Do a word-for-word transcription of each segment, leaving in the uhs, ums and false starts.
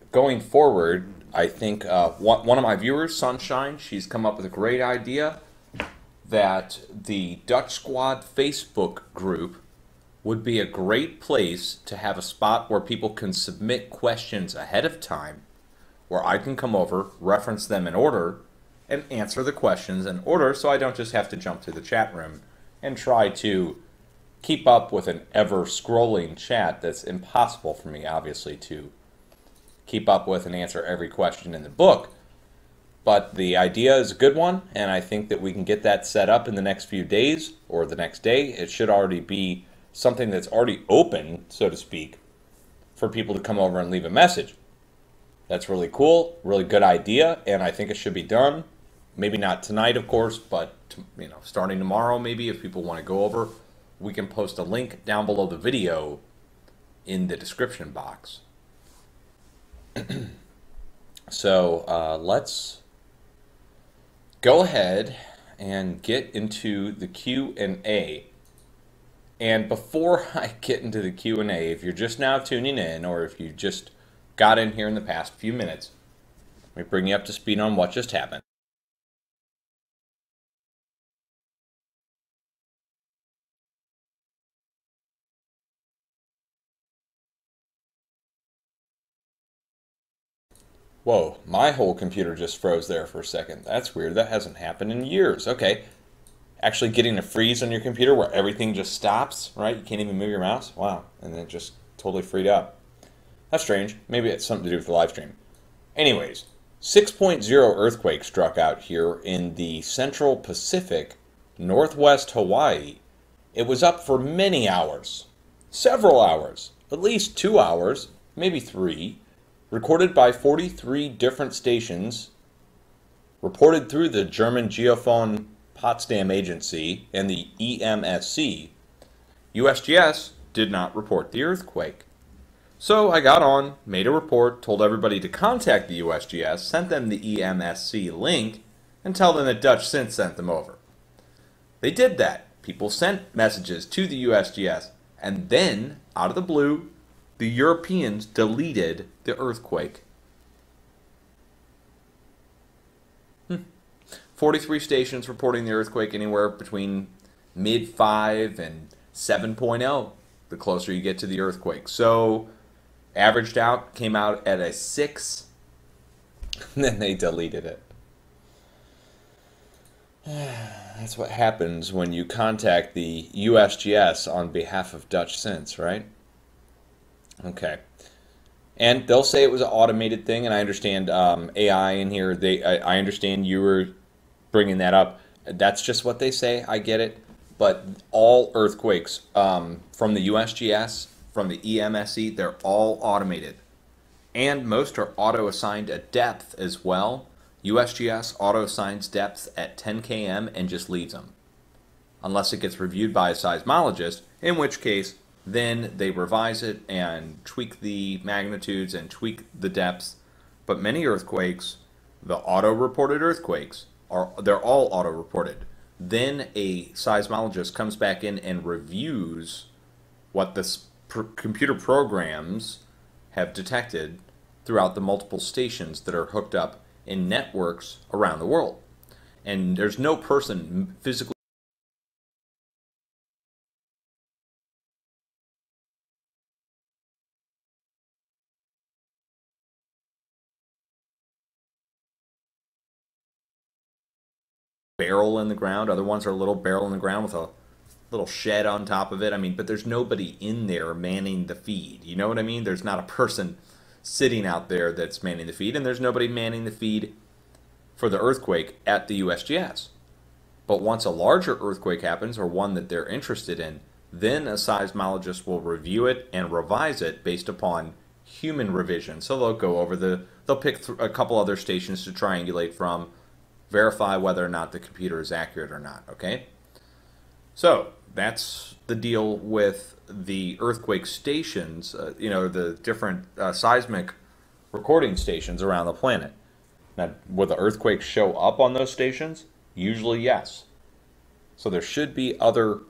going forward, I think uh, one, one of my viewers, Sunshine, she's come up with a great idea that the Dutch Squad Facebook group would be a great place to have a spot where people can submit questions ahead of time, where I can come over, reference them in order, and answer the questions in order, so I don't just have to jump to the chat room and try to keep up with an ever-scrolling chat that's impossible for me, obviously, to keep up with and answer every question in the book. But the idea is a good one, and I think that we can get that set up in the next few days or the next day. It should already be something that's already open, so to speak, for people to come over and leave a message. That's really cool, really good idea, and I think it should be done. Maybe not tonight, of course, but you know, starting tomorrow, maybe if people want to go over, we can post a link down below the video in the description box. So uh, let's go ahead and get into the Q and A. And before I get into the Q and A, if you're just now tuning in, or if you just got in here in the past few minutes, let me bring you up to speed on what just happened. Whoa, my whole computer just froze there for a second. That's weird. That hasn't happened in years. Okay. Actually getting a freeze on your computer where everything just stops, right? You can't even move your mouse. Wow. And then it just totally freed up. That's strange. Maybe it's something to do with the live stream. Anyways, six point oh earthquake struck out here in the central Pacific, northwest Hawaii. It was up for many hours. Several hours. At least two hours. Maybe three. Recorded by forty-three different stations, reported through the German Geophone Potsdam Agency and the E M S C. U S G S did not report the earthquake. So I got on, made a report, told everybody to contact the U S G S, sent them the E M S C link, and tell them that dutchsinse sent them over. They did that. People sent messages to the U S G S, and then, out of the blue, the Europeans deleted the earthquake. Hmm. forty-three stations reporting the earthquake, anywhere between mid five and seven point oh, the closer you get to the earthquake. So, averaged out, came out at a six, and then they deleted it. That's what happens when you contact the U S G S on behalf of dutchsinse, right? Okay. And they'll say it was an automated thing, and I understand um, A I in here. They, I, I understand you were bringing that up. That's just what they say. I get it. But all earthquakes um, from the U S G S, from the E M S C, they're all automated. And most are auto-assigned a depth as well. U S G S auto-assigns depths at ten K M and just leaves them. Unless it gets reviewed by a seismologist, in which case then they revise it and tweak the magnitudes and tweak the depths. But many earthquakes, the auto-reported earthquakes, are they're all auto-reported. Then a seismologist comes back in and reviews what the pr computer programs have detected throughout the multiple stations that are hooked up in networks around the world. And there's no person physically barrel in the ground. Other ones are a little barrel in the ground with a little shed on top of it. I mean, but there's nobody in there manning the feed. You know what I mean? There's not a person sitting out there that's manning the feed, and there's nobody manning the feed for the earthquake at the U S G S. But once a larger earthquake happens, or one that they're interested in, then a seismologist will review it and revise it based upon human revision. So they'll go over the, they'll pick th a couple other stations to triangulate from, verify whether or not the computer is accurate or not, okay? So that's the deal with the earthquake stations, uh, you know, the different uh, seismic recording stations around the planet. Now, will the earthquakes show up on those stations? Usually, yes. So there should be other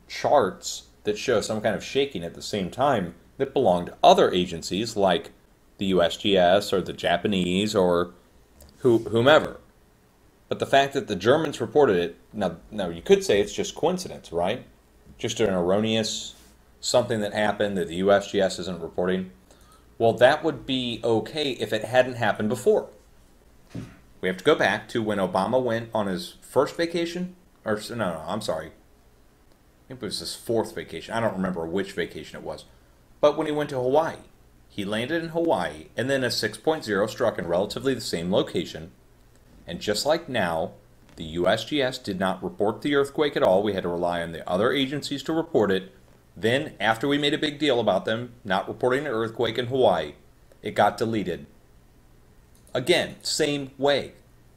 charts that show some kind of shaking at the same time that belong to other agencies like the U S G S or the Japanese or who, whomever. But the fact that the Germans reported it, now, now you could say it's just coincidence, right? Just an erroneous something that happened that the U S G S isn't reporting. Well, that would be okay if it hadn't happened before. We have to go back to when Obama went on his first vacation, or no, no, I'm sorry. I think it was his fourth vacation. I don't remember which vacation it was. But when he went to Hawaii, he landed in Hawaii, and then a six point oh struck in relatively the same location. And just like now, the U S G S did not report the earthquake at all. We had to rely on the other agencies to report it. Then, after we made a big deal about them not reporting an earthquake in Hawaii, it got deleted. Again, same way.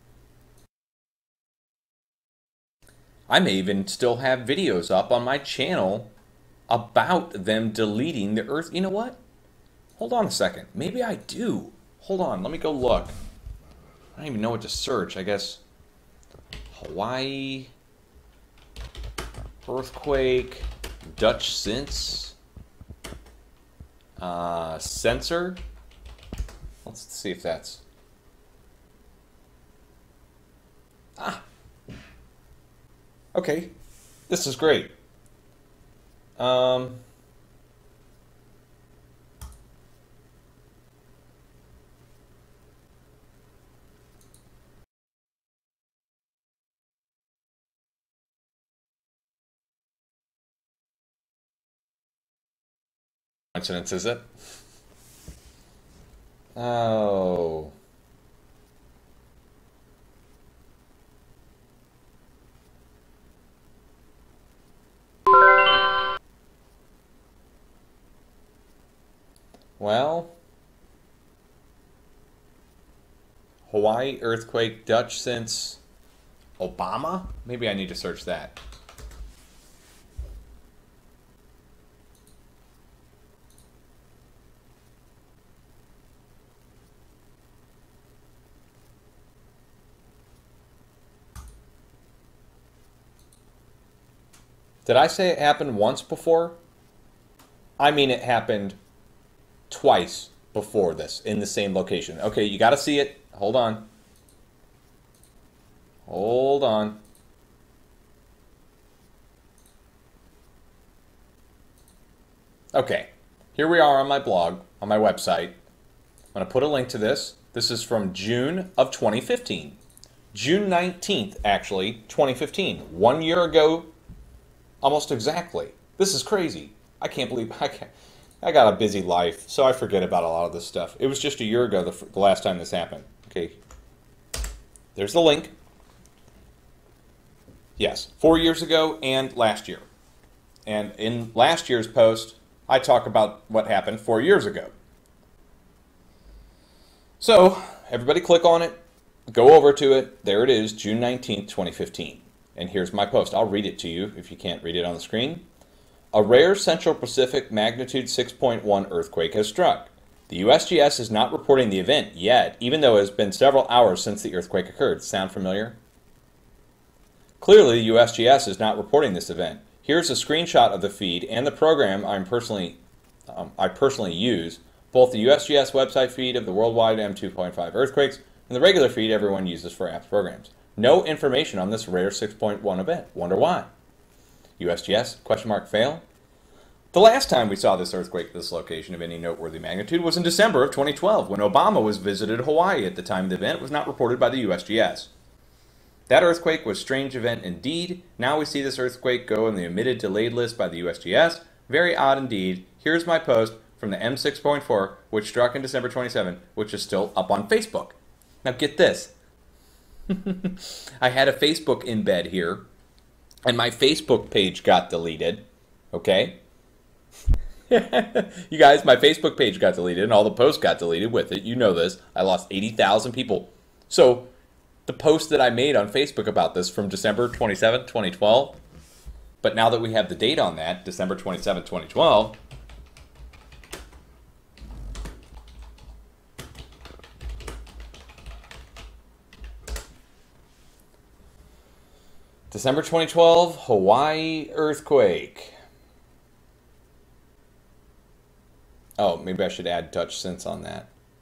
I may even still have videos up on my channel about them deleting the earth. You know what? Hold on a second. Maybe I do. Hold on. Let me go look. I don't even know what to search. I guess Hawaii earthquake dutchsinse uh, sensor. Let's see if that's... Ah! Okay. This is great. Um... Coincidence, is it? Oh. Well, Hawaii earthquake dutchsinse Obama? Maybe I need to search that. Did I say it happened once before? I mean it happened twice before this in the same location. Okay, you got to see it. Hold on. Hold on. Okay, here we are on my blog, on my website. I'm going to put a link to this. This is from June of twenty fifteen. June nineteenth, actually, twenty fifteen. One year ago, almost exactly. This is crazy. I can't believe I can't. I got a busy life, so I forget about a lot of this stuff. It was just a year ago the, the last time this happened. Okay. There's the link. Yes, four years ago and last year. And in last year's post, I talk about what happened four years ago. So, everybody click on it. Go over to it. There it is, June nineteenth, twenty fifteen. And here's my post. I'll read it to you if you can't read it on the screen. A rare Central Pacific magnitude six point one earthquake has struck. The U S G S is not reporting the event yet, even though it has been several hours since the earthquake occurred. Sound familiar? Clearly, the U S G S is not reporting this event. Here's a screenshot of the feed and the program I'm personally, um, I personally use, both the U S G S website feed of the worldwide M two point five earthquakes and the regular feed everyone uses for apps programs. No information on this rare six point one event. Wonder why? U S G S, question mark, fail? The last time we saw this earthquake at this location of any noteworthy magnitude was in December of twenty twelve, when Obama was visited Hawaii. At the time of the event, it was not reported by the U S G S. That earthquake was a strange event indeed. Now we see this earthquake go on the omitted delayed list by the U S G S. Very odd indeed. Here's my post from the M six point four, which struck in December twenty-seventh, which is still up on Facebook. Now get this. I had a Facebook embed here, and my Facebook page got deleted. Okay? You guys, my Facebook page got deleted, and all the posts got deleted with it. You know this. I lost eighty thousand people. So, the post that I made on Facebook about this from December twenty-seventh, twenty twelve, but now that we have the date on that, December twenty-seventh, twenty twelve, December twenty twelve, Hawaii earthquake. Oh, maybe I should add dutchsinse on that.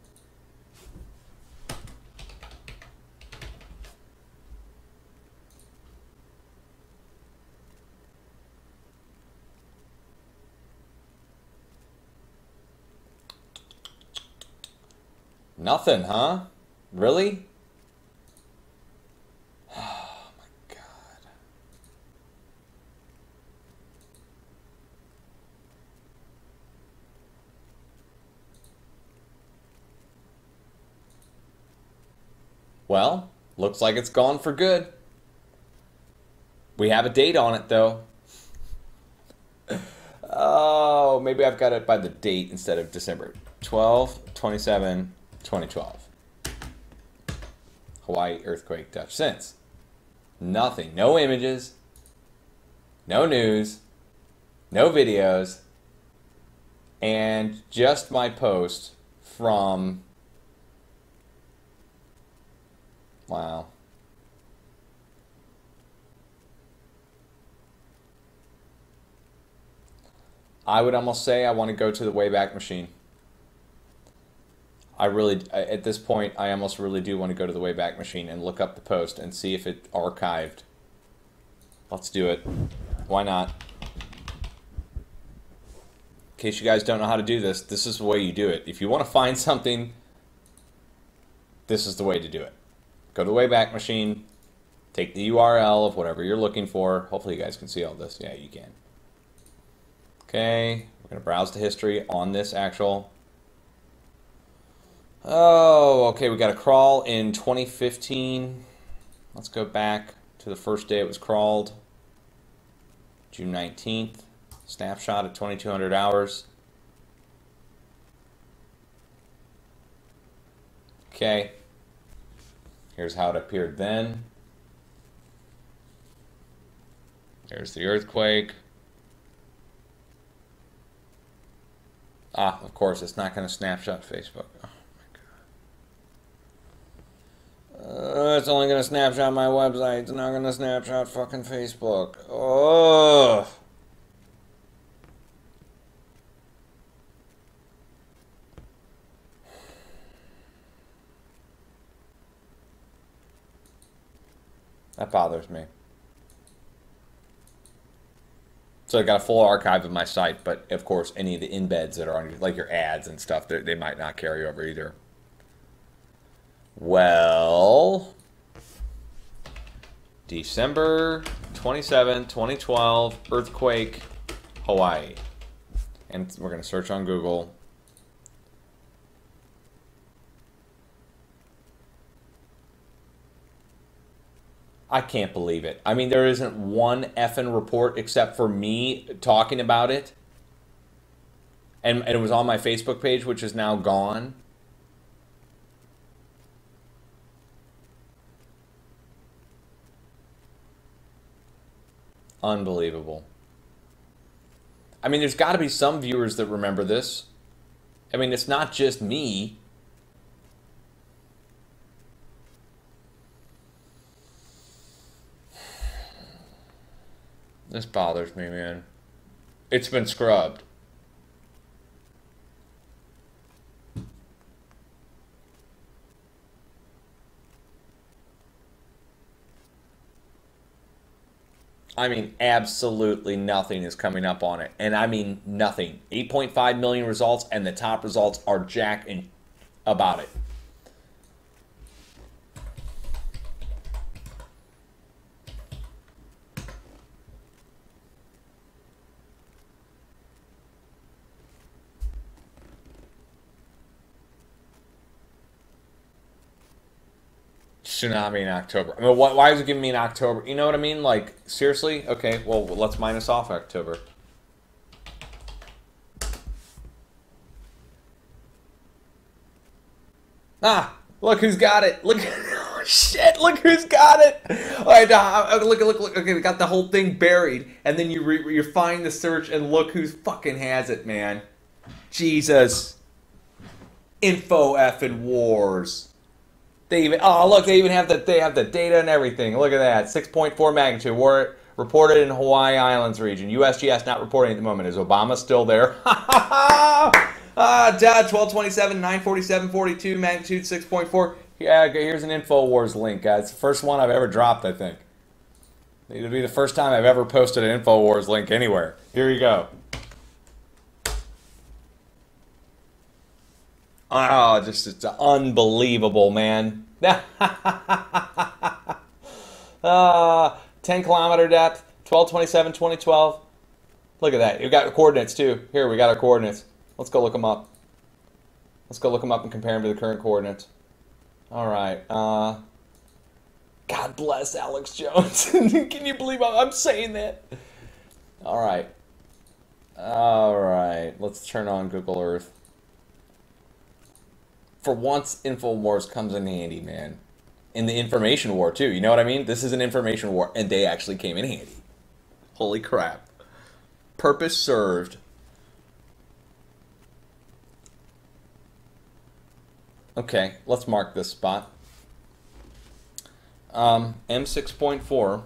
Nothing, huh? Really? Oh my God. Well, looks like it's gone for good. We have a date on it, though. Oh, maybe I've got it by the date instead of December. twelve twenty-seven twenty twelve. Hawaii earthquake dutchsinse. Nothing. No images. No news. No videos. And just my post from... Wow. I would almost say I want to go to the Wayback Machine. I really, at this point, I almost really do want to go to the Wayback Machine and look up the post and see if it archived. Let's do it. Why not? In case you guys don't know how to do this, this is the way you do it. If you want to find something, this is the way to do it. Go to the Wayback Machine, take the U R L of whatever you're looking for. Hopefully you guys can see all this. Yeah, you can. Okay, we're going to browse the history on this actual. Oh, okay, we got a crawl in twenty fifteen. Let's go back to the first day it was crawled. June nineteenth. Snapshot at twenty-two hundred hours. Okay. Here's how it appeared then. There's the earthquake. Ah, of course, it's not going to snapshot Facebook. Oh, my God. Uh, it's only going to snapshot my website. It's not going to snapshot fucking Facebook. Oh. That bothers me. So I got a full archive of my site, but of course any of the embeds that are on, like your ads and stuff, they might not carry over either. Well, December twenty-seventh, twenty twelve, earthquake, Hawaii. And we're going to search on Google. I can't believe it. I mean, there isn't one effing report except for me talking about it. And, and it was on my Facebook page, which is now gone. Unbelievable. I mean, there's got to be some viewers that remember this. I mean, it's not just me. This bothers me, man. It's been scrubbed. I mean, absolutely nothing is coming up on it. And I mean, nothing. eight point five million results, and the top results are jack and about it. Tsunami in October. I mean, why, why is it giving me in October? You know what I mean? Like, seriously? Okay, well, let's minus off October. Ah, look who's got it. Look, oh, shit, look who's got it. All right, uh, look, look, look. Okay, we got the whole thing buried, and then you re you find the search, and look who fucking has it, man. Jesus. Info effing wars. They even oh look they even have the they have the data and everything. Look at that, six point four magnitude. War reported in Hawaii Islands region. U S G S not reporting at the moment. Is Obama still there? ah, Dad, twelve twenty-seven, nine forty-seven, forty-two, magnitude six point four. Yeah, here's an InfoWars link, guys. It's the first one I've ever dropped, I think. It'll be the first time I've ever posted an InfoWars link anywhere. Here you go. Oh, just it's unbelievable, man. uh, ten kilometer depth, twelve twenty-seven, twenty twelve. Look at that. You got coordinates too. Here, we got our coordinates. Let's go look them up. Let's go look them up and compare them to the current coordinates. All right. Uh, God bless Alex Jones. Can you believe I'm saying that? All right. All right. Let's turn on Google Earth. For once, InfoWars comes in handy, man. In the information war, too. You know what I mean? This is an information war, and they actually came in handy. Holy crap. Purpose served. Okay, let's mark this spot. Um, M six point four,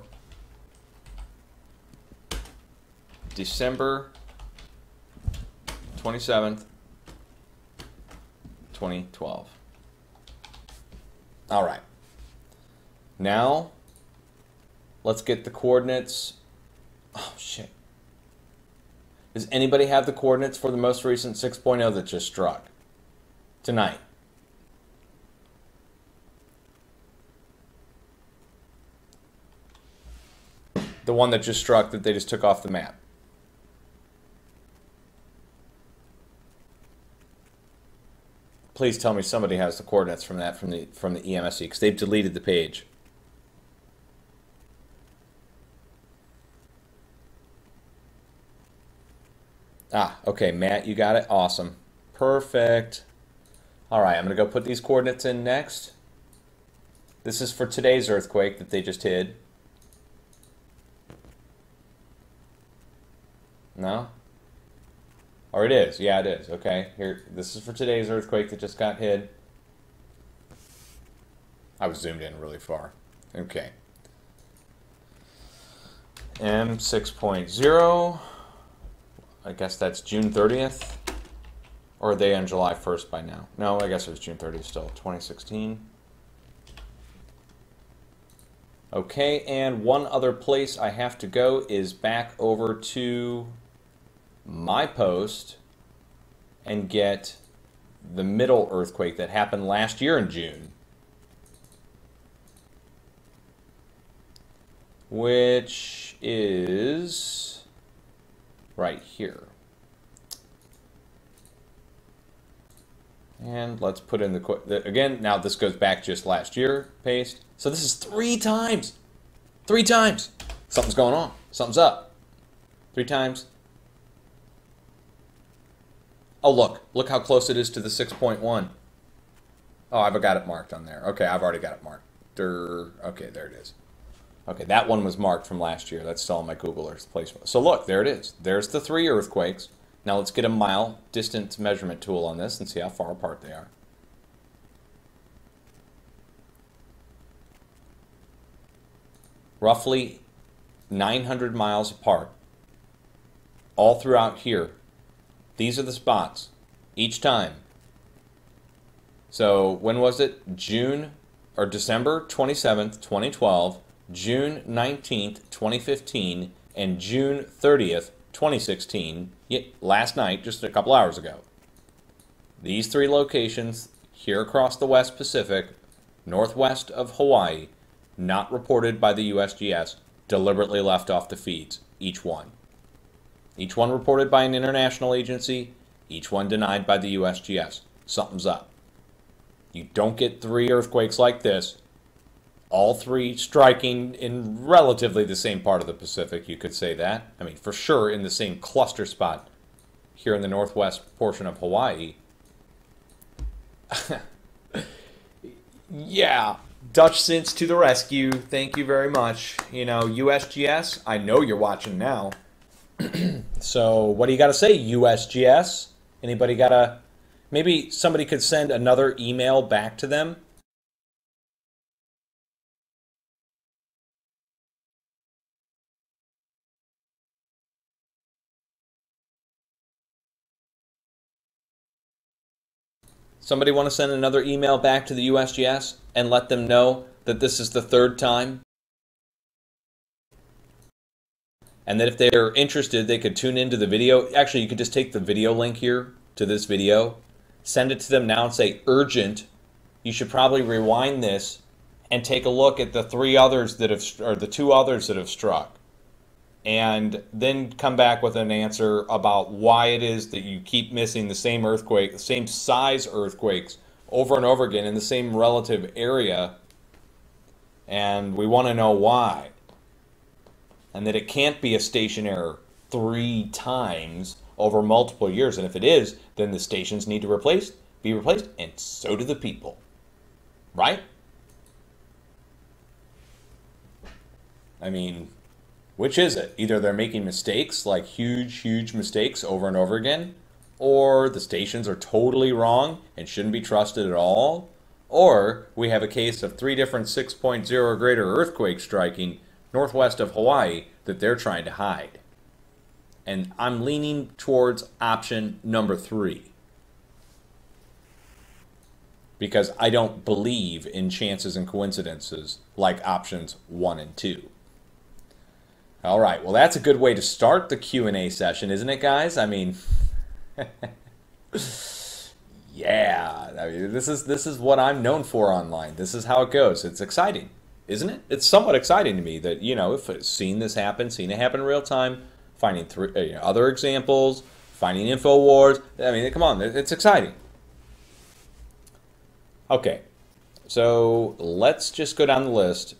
December twenty-seventh, twenty twelve. All right. Now, let's get the coordinates. Oh, shit. Does anybody have the coordinates for the most recent six point oh that just struck tonight? The one that just struck that they just took off the map. Please tell me somebody has the coordinates from that from the from the E M S C, because they've deleted the page. Ah, okay, Matt, you got it. Awesome. Perfect. All right, I'm going to go put these coordinates in next. This is for today's earthquake that they just hit. No? Or it is. Yeah, it is. Okay. Here, this is for today's earthquake that just got hit. I was zoomed in really far. Okay. M six point oh. I guess that's June thirtieth. Or are they on July first by now? No, I guess it was June thirtieth still. twenty sixteen. Okay, and one other place I have to go is back over to my post and get the middle earthquake that happened last year in June, which is right here. And let's put in the, again, now this goes back just last year, paste. So this is three times, three times. Something's going on, something's up. Three times. Oh, look, look how close it is to the six point one. Oh, I've got it marked on there. Okay, I've already got it marked. Durr. Okay, there it is. Okay, that one was marked from last year. That's still on my Google Earth placement. So look, there it is. There's the three earthquakes. Now let's get a mile distance measurement tool on this and see how far apart they are. Roughly nine hundred miles apart. All throughout here. These are the spots each time. So when was it? June or December twenty-seventh, twenty twelve, June nineteenth, twenty fifteen, and June thirtieth, twenty sixteen, last night, just a couple hours ago. These three locations here across the West Pacific, northwest of Hawaii, not reported by the U S G S, deliberately left off the feeds, each one. Each one reported by an international agency, each one denied by the U S G S. Something's up. You don't get three earthquakes like this, all three striking in relatively the same part of the Pacific, you could say that. I mean, for sure in the same cluster spot here in the northwest portion of Hawaii. Yeah, dutchsinse to the rescue. Thank you very much. You know, U S G S, I know you're watching now. So what do you got to say, U S G S? Anybody got to, maybe somebody could send another email back to them? Somebody want to send another email back to the U S G S and let them know that this is the third time? And that if they're interested, they could tune into the video. Actually, you could just take the video link here to this video send it to them now and say, urgent, you should probably rewind this and take a look at the three others that have, or the two others that have struck. And then come back with an answer about why it is that you keep missing the same earthquake, the same size earthquakes over and over again in the same relative area. And we want to know why. And that it can't be a station error three times over multiple years. And if it is, then the stations need to replace, be replaced, and so do the people. Right? I mean, which is it? Either they're making mistakes, like huge, huge mistakes over and over again, or the stations are totally wrong and shouldn't be trusted at all, or we have a case of three different six point oh or greater earthquakes striking northwest of Hawaii that they're trying to hide. And I'm leaning towards option number three, because I don't believe in chances and coincidences like options one and two. All right, well, that's a good way to start the Q and A session, isn't it, guys? I mean, yeah, I mean, this is this is what I'm known for online. This is how it goes. It's exciting, isn't it? It's somewhat exciting to me that, you know, if I've seen this happen, seen it happen in real time, finding three, you know, other examples, finding info wars. I mean, come on, it's exciting. Okay, so let's just go down the list.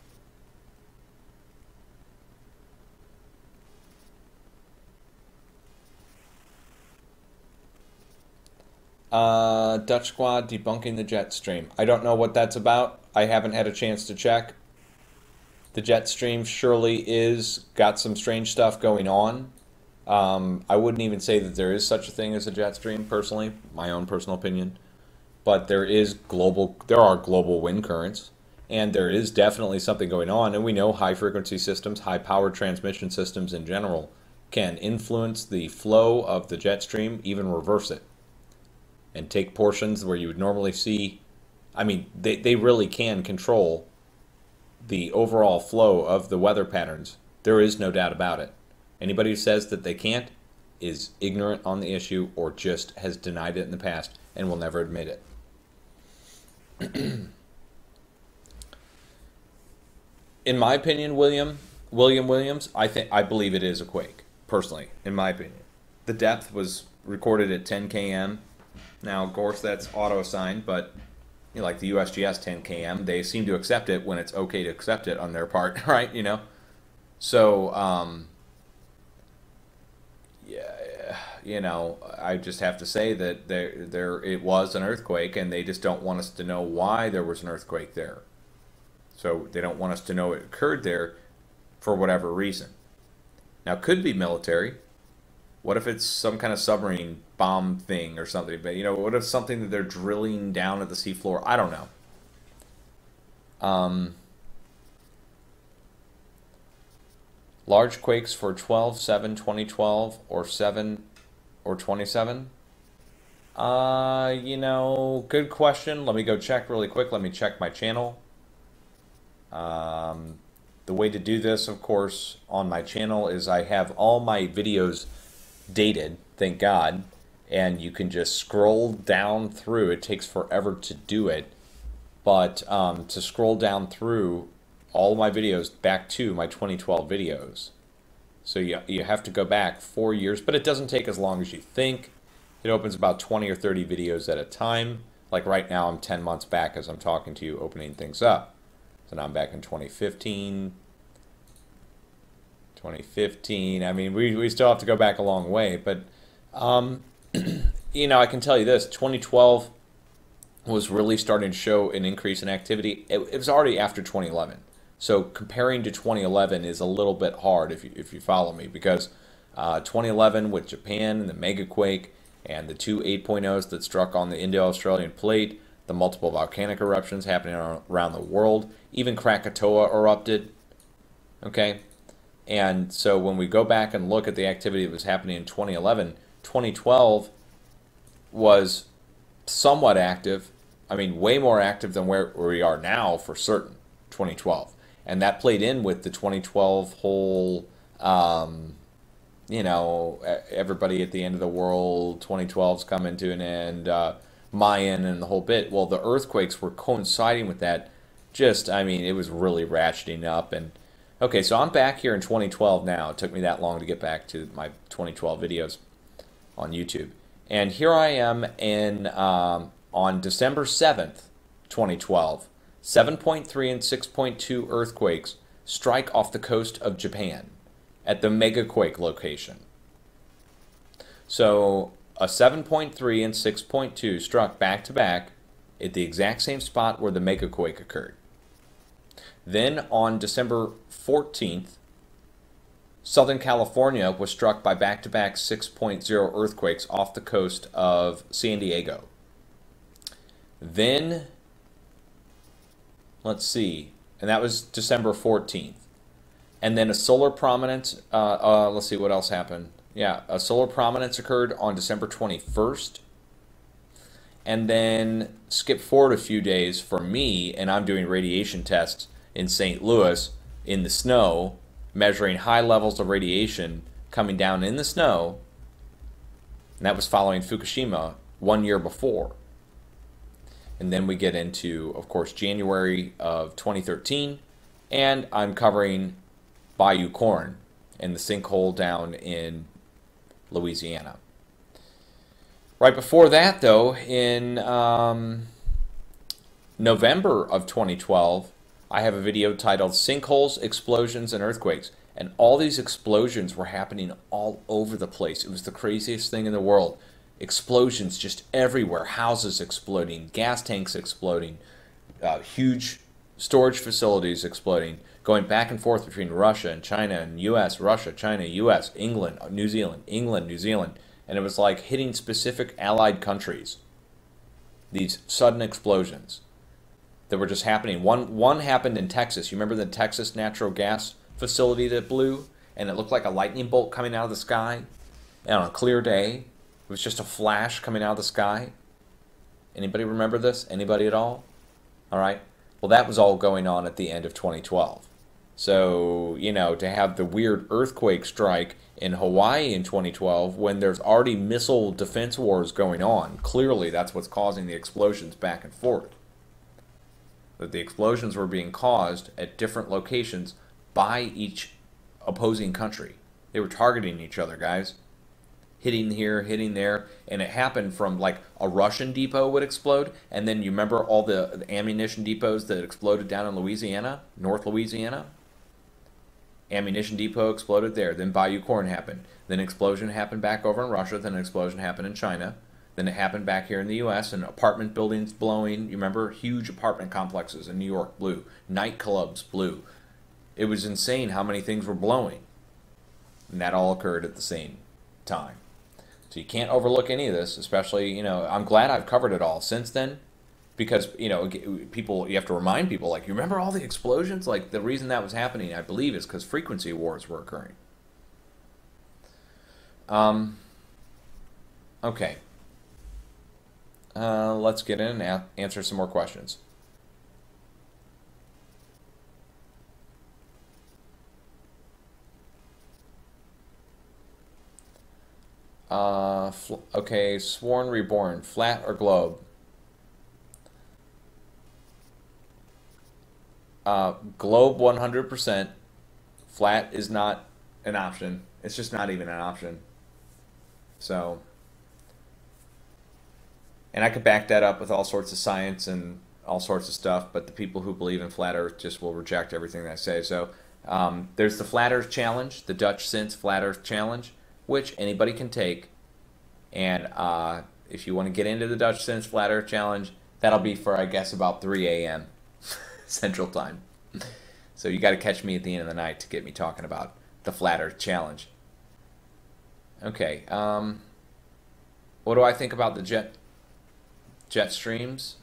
Uh, Dutch Squad debunking the jet stream. I don't know what that's about. I haven't had a chance to check. The jet stream surely is got some strange stuff going on. Um, I wouldn't even say that there is such a thing as a jet stream, personally, my own personal opinion. But there is global, there are global wind currents, and there is definitely something going on. And we know high frequency systems, high power transmission systems in general, can influence the flow of the jet stream, even reverse it, and take portions where you would normally see. I mean, they, they really can control the overall flow of the weather patterns. There is no doubt about it. Anybody who says that they can't is ignorant on the issue, or just has denied it in the past and will never admit it. In my opinion, William, William Williams, I think I believe it is a quake, personally, in my opinion. The depth was recorded at ten K M. Now, of course, that's auto-assigned, but you know, like the U S G S ten K M, they seem to accept it when it's okay to accept it on their part, right? You know, so um, yeah, you know, I just have to say that there, there, it was an earthquake, and they just don't want us to know why there was an earthquake there. So they don't want us to know it occurred there for whatever reason. Now, it could be military. What if it's some kind of submarine bomb thing or something? But, you know, what if something that they're drilling down at the seafloor? I don't know. Um, large quakes for twelve seven twenty twelve or seven or twenty-seven? Uh, you know, good question. Let me go check really quick. Let me check my channel. Um, the way to do this, of course, on my channel is I have all my videos dated, thank God, and you can just scroll down through. It takes forever to do it, but um, to scroll down through all my videos back to my twenty twelve videos. So you, you have to go back four years, but it doesn't take as long as you think. It opens about twenty or thirty videos at a time. Like right now, I'm ten months back as I'm talking to you, opening things up. So now I'm back in twenty fifteen. twenty fifteen. I mean, we, we still have to go back a long way, but um, you know, I can tell you this: twenty twelve was really starting to show an increase in activity. It, it was already after twenty eleven, so comparing to twenty eleven is a little bit hard if you if you follow me, because uh, twenty eleven with Japan and the mega quake and the two eight point ohs that struck on the Indo-Australian plate, the multiple volcanic eruptions happening around the world, even Krakatoa erupted. Okay. And so when we go back and look at the activity that was happening in twenty eleven, twenty twelve was somewhat active. I mean, way more active than where we are now for certain, twenty twelve. And that played in with the twenty twelve whole um, you know, everybody at the end of the world, twenty twelve's coming to an end, uh, Mayan and the whole bit. Well, the earthquakes were coinciding with that. Just, I mean, it was really ratcheting up. And okay, so I'm back here in twenty twelve now. It took me that long to get back to my twenty twelve videos on YouTube. And here I am in um, on December seventh, twenty twelve. seven point three and six point two earthquakes strike off the coast of Japan at the megaquake location. So a seven point three and six point two struck back to back at the exact same spot where the megaquake occurred. Then on December fourteenth, Southern California was struck by back-to-back six point oh earthquakes off the coast of San Diego. Then, let's see, and that was December fourteenth. And then a solar prominence, uh, uh, let's see what else happened. Yeah, a solar prominence occurred on December twenty-first. And then skip forward a few days for me, and I'm doing radiation tests in Saint Louis in the snow, measuring high levels of radiation coming down in the snow. And that was following Fukushima one year before. And then we get into, of course, January of twenty thirteen, and I'm covering Bayou Corn and the sinkhole down in Louisiana. Right before that, though, in um, November of twenty twelve, I have a video titled Sinkholes, Explosions, and Earthquakes. And all these explosions were happening all over the place. It was the craziest thing in the world. Explosions just everywhere. Houses exploding, gas tanks exploding, uh, huge storage facilities exploding, going back and forth between Russia and China and U S, Russia, China, U S, England, New Zealand, England, New Zealand. And it was like hitting specific allied countries. These sudden explosions that were just happening. One one happened in Texas. You remember the Texas natural gas facility that blew? And it looked like a lightning bolt coming out of the sky? And on a clear day, it was just a flash coming out of the sky. Anybody remember this? Anybody at all? All right. Well, that was all going on at the end of twenty twelve. So, you know, to have the weird earthquake strike in Hawaii in twenty twelve when there's already missile defense wars going on, clearly that's what's causing the explosions back and forth. That the explosions were being caused at different locations by each opposing country. They were targeting each other, guys. Hitting here, hitting there, and it happened from like a Russian depot would explode, and then you remember all the, the ammunition depots that exploded down in Louisiana, North Louisiana? Ammunition depot exploded there, then Bayou Corn happened, then an explosion happened back over in Russia, then an explosion happened in China, then it happened back here in the U S, and apartment buildings blowing. You remember huge apartment complexes in New York blew, nightclubs blew. It was insane how many things were blowing, and that all occurred at the same time. So you can't overlook any of this, especially, you know, I'm glad I've covered it all since then, because, you know, people, you have to remind people, like, you remember all the explosions? Like, the reason that was happening, I believe, is because frequency wars were occurring. Um, okay. Uh, let's get in and answer some more questions. Uh, okay, Sworn Reborn, flat or globe? Uh, globe one hundred percent. Flat is not an option. It's just not even an option. So, and I could back that up with all sorts of science and all sorts of stuff, but the people who believe in flat Earth just will reject everything that I say. So, um, there's the Flat Earth Challenge, the dutchsinse Flat Earth Challenge, which anybody can take. And uh, if you want to get into the dutchsinse Flat Earth Challenge, that'll be for, I guess, about three A M Central Time. So you got to catch me at the end of the night to get me talking about the Flat Earth Challenge. Okay. Um, what do I think about the jet jet streams?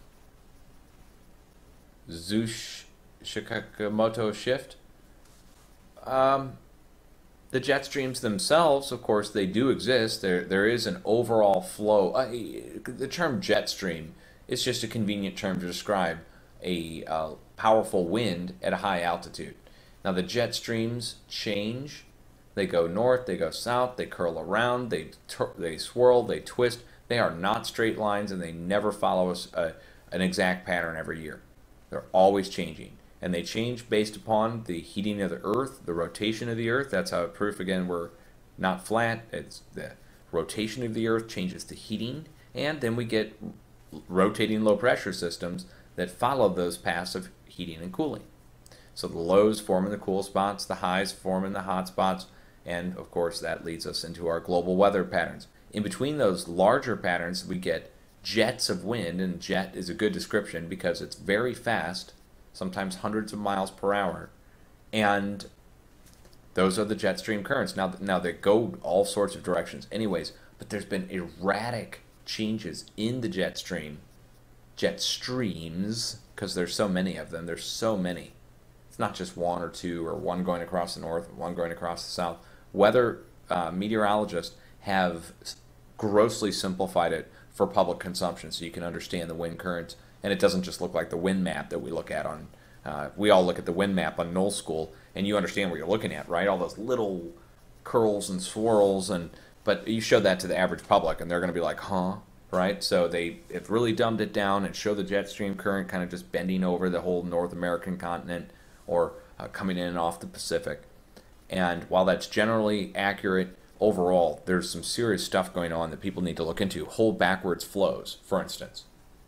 Zush Shikamoto shift. Um, the jet streams themselves, of course, they do exist. There, there is an overall flow. Uh, the term jet stream is just a convenient term to describe a uh, powerful wind at a high altitude. Now, the jet streams change They go north, they go south, they curl around, they they swirl, they twist. They are not straight lines, and they never follow us a, an exact pattern every year. They're always changing, and they change based upon the heating of the Earth, the rotation of the Earth. That's how proof again we're not flat. It's the rotation of the Earth changes to heating, and then we get rotating low pressure systems that follow those paths of heating and cooling. So the lows form in the cool spots, the highs form in the hot spots, and of course that leads us into our global weather patterns. In between those larger patterns, we get jets of wind, and jet is a good description because it's very fast, sometimes hundreds of miles per hour, and those are the jet stream currents. Now, now they go all sorts of directions anyways, but there's been erratic changes in the jet stream, jet streams, because there's so many of them. There's so many. It's not just one or two, or one going across the north, one going across the south. Weather uh, meteorologists have grossly simplified it for public consumption so you can understand the wind currents, and it doesn't just look like the wind map that we look at on, uh, we all look at the wind map on Knoll School, and you understand what you're looking at, right? All those little curls and swirls, and but you show that to the average public, and they're going to be like, huh? Right? So they have really dumbed it down and show the jet stream current kind of just bending over the whole North American continent, or uh, coming in and off the Pacific. And while that's generally accurate, overall, there's some serious stuff going on that people need to look into. Whole backwards flows, for instance.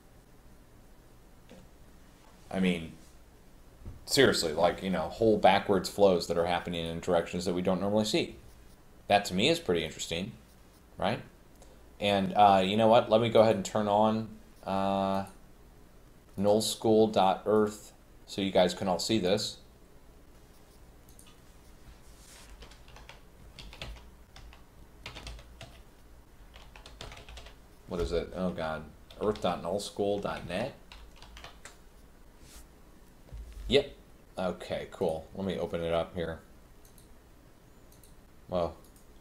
I mean, seriously, like, you know, whole backwards flows that are happening in directions that we don't normally see. That to me is pretty interesting, right? And uh, you know what? Let me go ahead and turn on uh, null school dot earth so you guys can all see this. What is it? Oh God, earth dot null school dot net. Yep. Okay, cool. Let me open it up here. Well.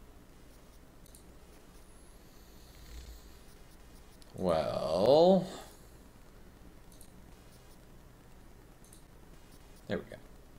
Well. There we go.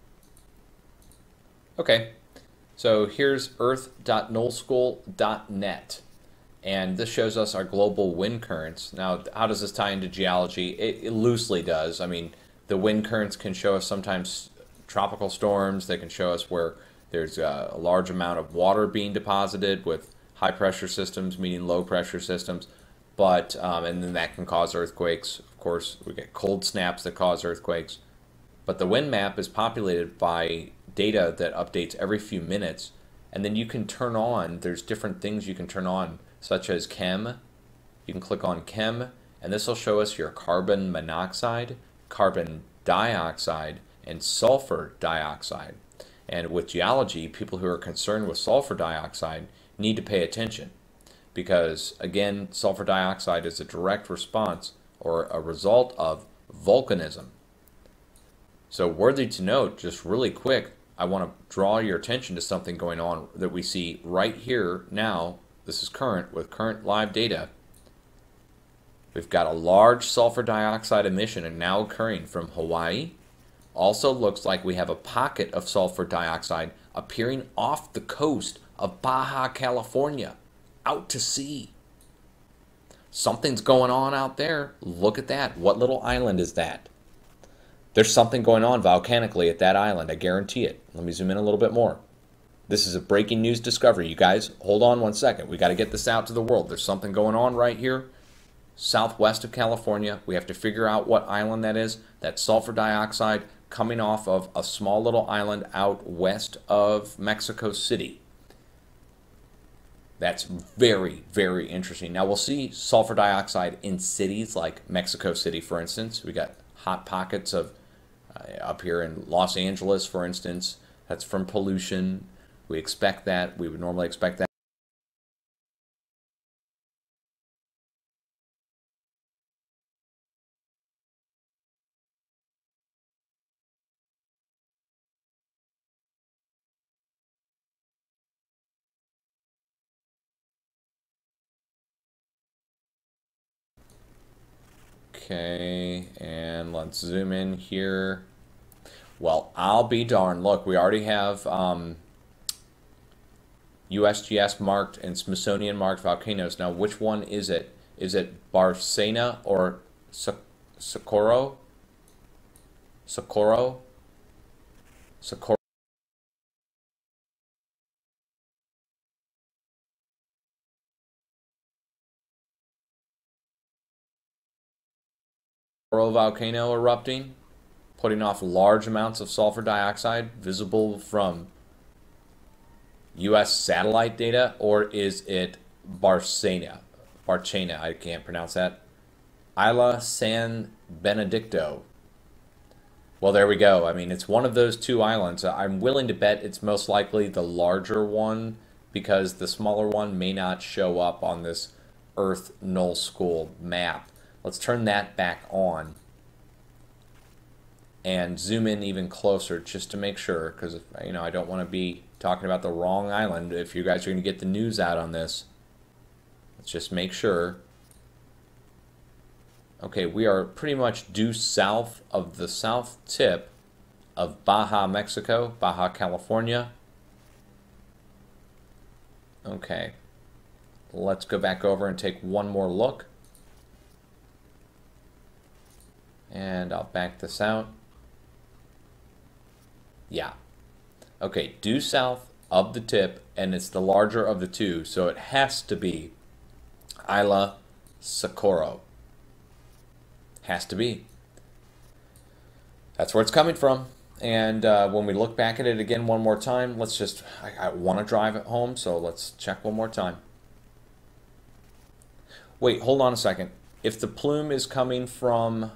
Okay. So here's earth dot null school dot net. And this shows us our global wind currents. Now, how does this tie into geology? It, it loosely does. I mean, the wind currents can show us sometimes tropical storms. They can show us where there's a, a large amount of water being deposited with high pressure systems meeting low pressure systems. But, um, and then that can cause earthquakes. Of course, we get cold snaps that cause earthquakes. But the wind map is populated by data that updates every few minutes. And then you can turn on, there's different things you can turn on, such as chem. You can click on chem, and this will show us your carbon monoxide, carbon dioxide, and sulfur dioxide. And with geology, people who are concerned with sulfur dioxide need to pay attention, because again, sulfur dioxide is a direct response or a result of volcanism. So worthy to note, just really quick, I want to draw your attention to something going on that we see right here now. This is current, with current live data. We've got a large sulfur dioxide emission and now occurring from Hawaii. Also looks like we have a pocket of sulfur dioxide appearing off the coast of Baja California, out to sea. Something's going on out there. Look at that. What little island is that? There's something going on volcanically at that island, I guarantee it. Let me zoom in a little bit more. This is a breaking news discovery. You guys, hold on one second. We got to get this out to the world. There's something going on right here, southwest of California. We have to figure out what island that is. That's sulfur dioxide coming off of a small little island out west of Mexico City. That's very, very interesting. Now, we'll see sulfur dioxide in cities like Mexico City, for instance. We got hot pockets of uh, up here in Los Angeles, for instance. That's from pollution. We expect that. We would normally expect that. Okay, and let's zoom in here. Well, I'll be darned. Look, we already have um, U S G S marked and Smithsonian marked volcanoes. Now, which one is it? Is it Barcena or Socorro? Socorro? Socorro volcano erupting, putting off large amounts of sulfur dioxide visible from U S satellite data, or is it Barcena? Barcena, I can't pronounce that. Isla San Benedicto. Well, there we go. I mean, it's one of those two islands. I'm willing to bet it's most likely the larger one because the smaller one may not show up on this Earth Null School map. Let's turn that back on and zoom in even closer just to make sure, because you know I don't want to be talking about the wrong island if you guys are going to get the news out on this. Let's just make sure. Okay, we are pretty much due south of the south tip of Baja, Mexico, Baja, California. Okay, let's go back over and take one more look. And I'll back this out. Yeah. Okay, due south of the tip, and it's the larger of the two, so it has to be Isla Socorro. Has to be. That's where it's coming from. And uh, when we look back at it again one more time, let's just, I, I want to drive it home, so let's check one more time. Wait, hold on a second. If the plume is coming from,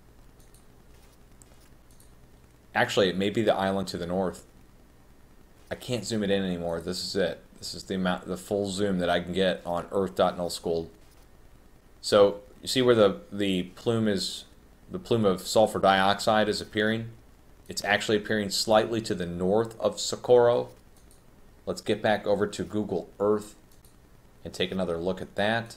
actually, it may be the island to the north. I can't zoom it in anymore. This is it. This is the amount, the full zoom that I can get on earth dot null school. So you see where the the plume is, the plume of sulfur dioxide is appearing. It's actually appearing slightly to the north of Socorro. Let's get back over to Google Earth and take another look at that.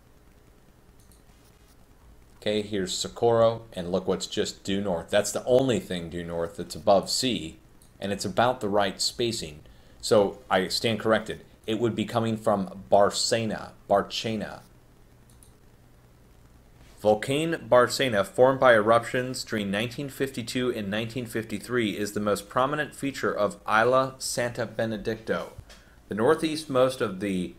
Okay, here's Socorro, and look what's just due north. That's the only thing due north that's above sea, and it's about the right spacing. So I stand corrected. It would be coming from Barcena, Barcena. Volcano Barcena, formed by eruptions during nineteen fifty-two and nineteen fifty-three, is the most prominent feature of Isla Santa Benedicto, the northeastmost of the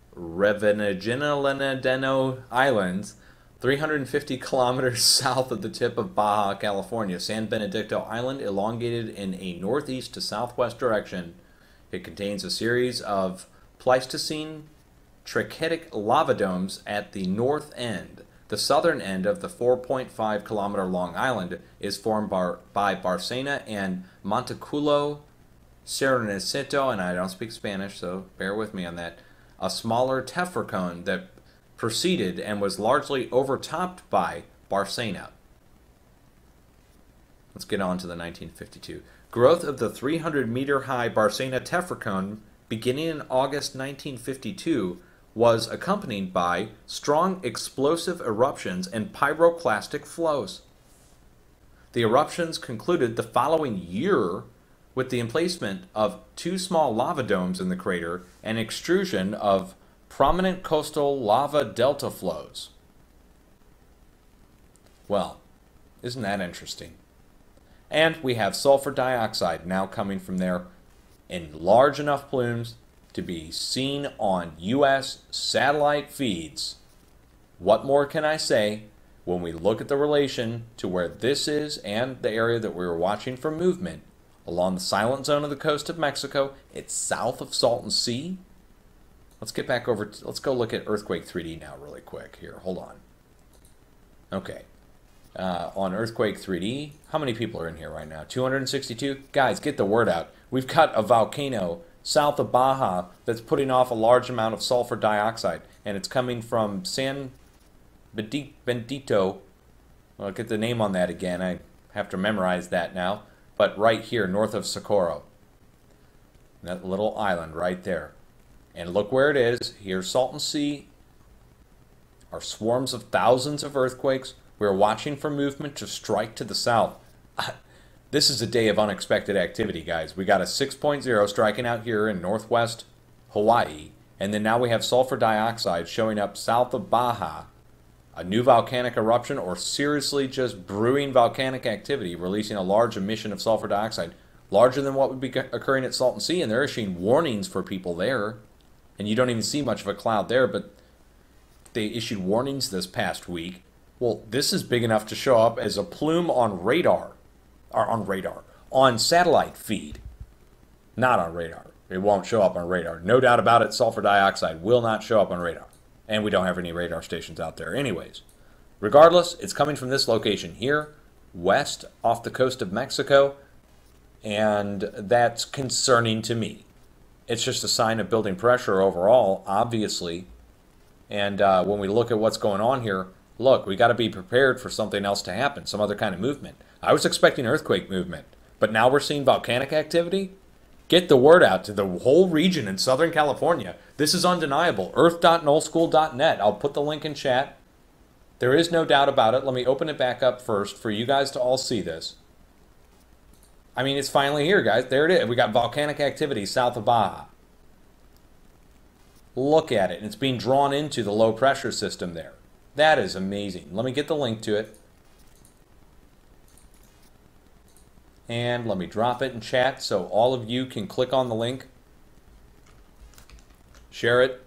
Revenigino Islands, three hundred fifty kilometers south of the tip of Baja, California. San Benedicto Island, elongated in a northeast to southwest direction. It contains a series of Pleistocene trachytic lava domes at the north end. The southern end of the four point five kilometer long island is formed by, by Barcena and Monteculo Serenacito, and I don't speak Spanish, so bear with me on that, a smaller tephra cone that preceded and was largely overtopped by Barcena. Let's get on to the nineteen fifty-two. Growth of the three hundred meter high Barcena tephra cone beginning in August nineteen fifty-two was accompanied by strong explosive eruptions and pyroclastic flows. The eruptions concluded the following year with the emplacement of two small lava domes in the crater and extrusion of prominent coastal lava delta flows. Well, isn't that interesting? And we have sulfur dioxide now coming from there in large enough plumes to be seen on U S satellite feeds. What more can I say when we look at the relation to where this is and the area that we were watching for movement along the silent zone of the coast of Mexico? It's south of Salton Sea. Let's get back over, to, let's go look at Earthquake three D now really quick here. Hold on. Okay. Uh, on Earthquake three D, how many people are in here right now? two hundred sixty-two? Guys, get the word out. We've got a volcano south of Baja that's putting off a large amount of sulfur dioxide, and it's coming from San Bendito. Well, I'll get the name on that again. I have to memorize that now. But right here, north of Socorro. That little island right there. And look where it is. Here's Salton Sea. Our swarms of thousands of earthquakes. We're watching for movement to strike to the south. This is a day of unexpected activity, guys. We got a six point oh striking out here in northwest Hawaii. And then now we have sulfur dioxide showing up south of Baja, a new volcanic eruption, or seriously just brewing volcanic activity, releasing a large emission of sulfur dioxide, larger than what would be occurring at Salton Sea, and they're issuing warnings for people there. And you don't even see much of a cloud there, but they issued warnings this past week. Well, this is big enough to show up as a plume on radar, or on radar, on satellite feed, not on radar. It won't show up on radar. No doubt about it, sulfur dioxide will not show up on radar. And we don't have any radar stations out there anyways. Regardless, it's coming from this location here, west off the coast of Mexico, and that's concerning to me. It's just a sign of building pressure overall, obviously. And uh, when we look at what's going on here, look, we got to be prepared for something else to happen, some other kind of movement. I was expecting earthquake movement, but now we're seeing volcanic activity. Get the word out to the whole region in Southern California. This is undeniable. earth dot null school dot net. I'll put the link in chat. There is no doubt about it. Let me open it back up first for you guys to all see this. I mean, it's finally here, guys. There it is. We got volcanic activity south of Baja. Look at it. It's being drawn into the low pressure system there. That is amazing. Let me get the link to it. And let me drop it in chat so all of you can click on the link. Share it.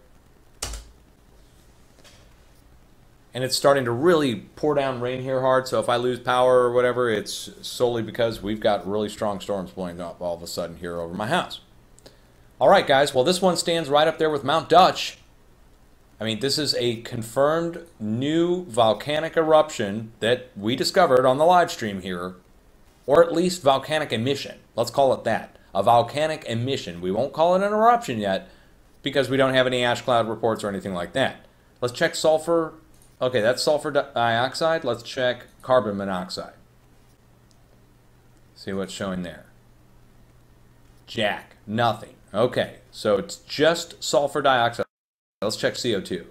And it's starting to really pour down rain here hard, so if I lose power or whatever, it's solely because we've got really strong storms blowing up all of a sudden here over my house. All right, guys. Well, this one stands right up there with Mount Dutch. I mean, this is a confirmed new volcanic eruption that we discovered on the live stream here. Or at least volcanic emission. Let's call it that. A volcanic emission. We won't call it an eruption yet because we don't have any ash cloud reports or anything like that. Let's check sulfur. Okay, that's sulfur dioxide. Let's check carbon monoxide. See what's showing there. Jack. Nothing. Okay, so it's just sulfur dioxide. Let's check C O two.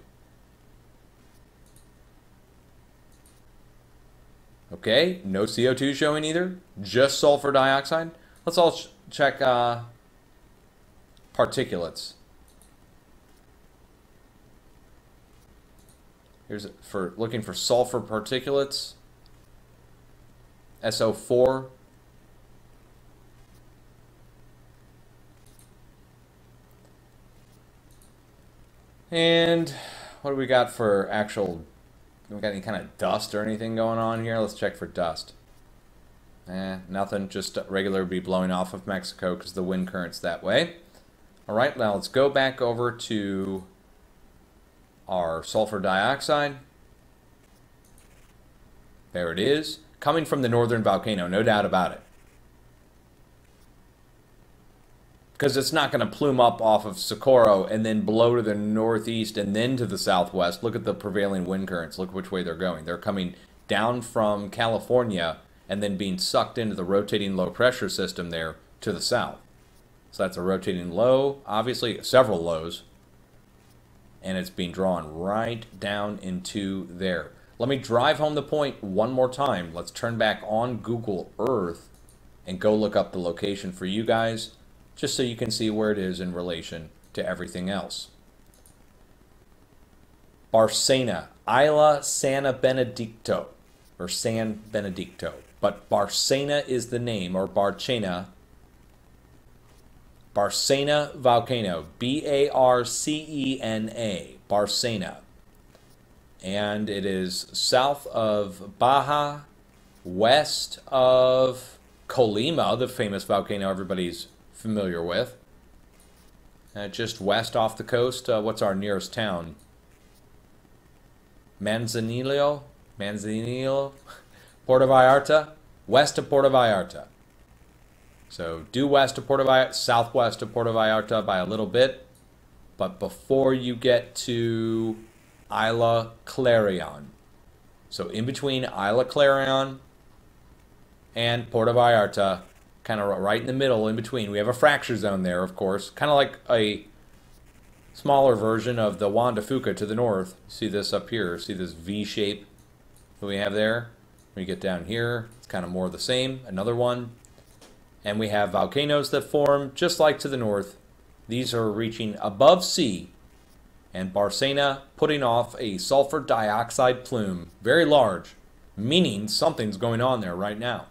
Okay, no C O two showing either, just sulfur dioxide. Let's all ch check uh, particulates. Here's for looking for sulfur particulates. S O four. And what do we got for actual? We got any kind of dust or anything going on here? Let's check for dust. Eh, nothing. Just regular be blowing off of Mexico because the wind current's that way. All right, now let's go back over to our sulfur dioxide. There it is. Coming from the northern volcano, no doubt about it. Because it's not going to plume up off of Socorro and then blow to the northeast and then to the southwest. Look at the prevailing wind currents. Look which way they're going. They're coming down from California and then being sucked into the rotating low pressure system there to the south. So that's a rotating low, obviously several lows. And it's being drawn right down into there. Let me drive home the point one more time. Let's turn back on Google Earth and go look up the location for you guys, just so you can see where it is in relation to everything else. Barcena, Isla San Benedicto, or San Benedicto, but Barcena is the name, or Barcena. Barcena Volcano, B A R C E N A, Barcena. And it is south of Baja, west of Colima, the famous volcano everybody's familiar with. Uh, just west off the coast. Uh, what's our nearest town? Manzanillo? Manzanillo? Puerto Vallarta? West of Puerto Vallarta. So due west of Puerto Vallarta, southwest of Puerto Vallarta by a little bit. But before you get to Isla Clarion. So in between Isla Clarion and Puerto Vallarta, kind of right in the middle, in between. We have a fracture zone there, of course. Kind of like a smaller version of the Juan de Fuca to the north. See this up here. See this V shape that we have there? When you get down here, it's kind of more of the same. Another one. And we have volcanoes that form just like to the north These are reaching above sea, and Barcena putting off a sulfur dioxide plume, very large, meaning something's going on there right now.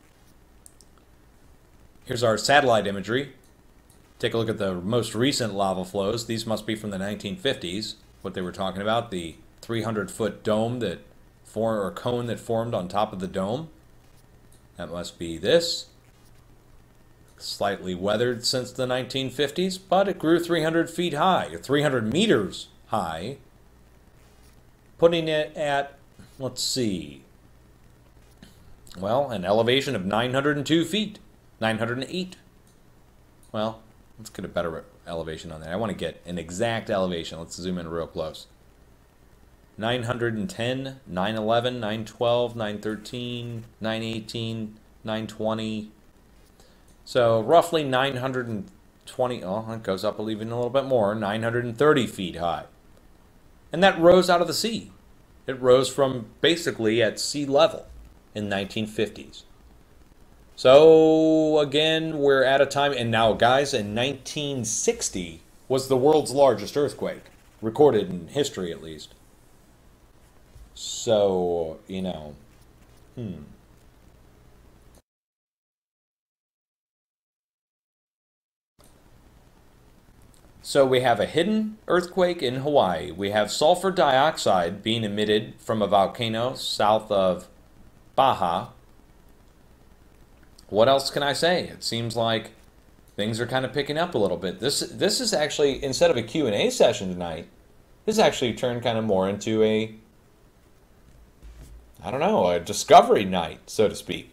Here's our satellite imagery. Take a look at the most recent lava flows. These must be from the nineteen fifties, what they were talking about, the three hundred foot dome that formed, or cone that formed on top of the dome. That must be this. Slightly weathered since the nineteen fifties, but it grew three hundred feet high, three hundred meters high, putting it at, let's see, well, an elevation of nine hundred two feet, nine hundred eight. Well, let's get a better elevation on that. I want to get an exact elevation. Let's zoom in real close. nine hundred ten, nine eleven, nine twelve, nine thirteen, nine eighteen, nine twenty. So roughly nine hundred twenty, oh, it goes up even a little bit more, nine hundred thirty feet high. And that rose out of the sea. It rose from basically at sea level in nineteen fifties. So again, we're at a time, and now guys, in nineteen sixty was the world's largest earthquake, recorded in history at least. So, you know, hmm. So we have a hidden earthquake in Hawaii. We have sulfur dioxide being emitted from a volcano south of Baja. What else can I say? It seems like things are kind of picking up a little bit. This this is actually, instead of a Q and A session tonight, this actually turned kind of more into a, I don't know, a discovery night, so to speak.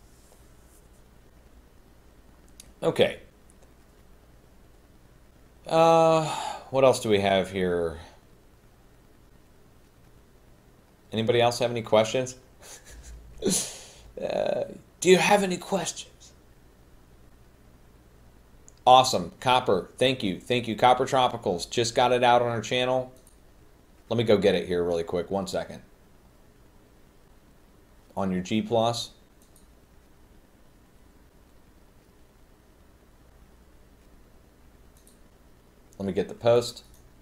Okay. Uh, what else do we have here? Anybody else have any questions? uh, do you have any questions? Awesome. Copper, thank you. Thank you. Copper Tropicals, just got it out on our channel. Let me go get it here really quick. One second. On your G plus. Let me get the post.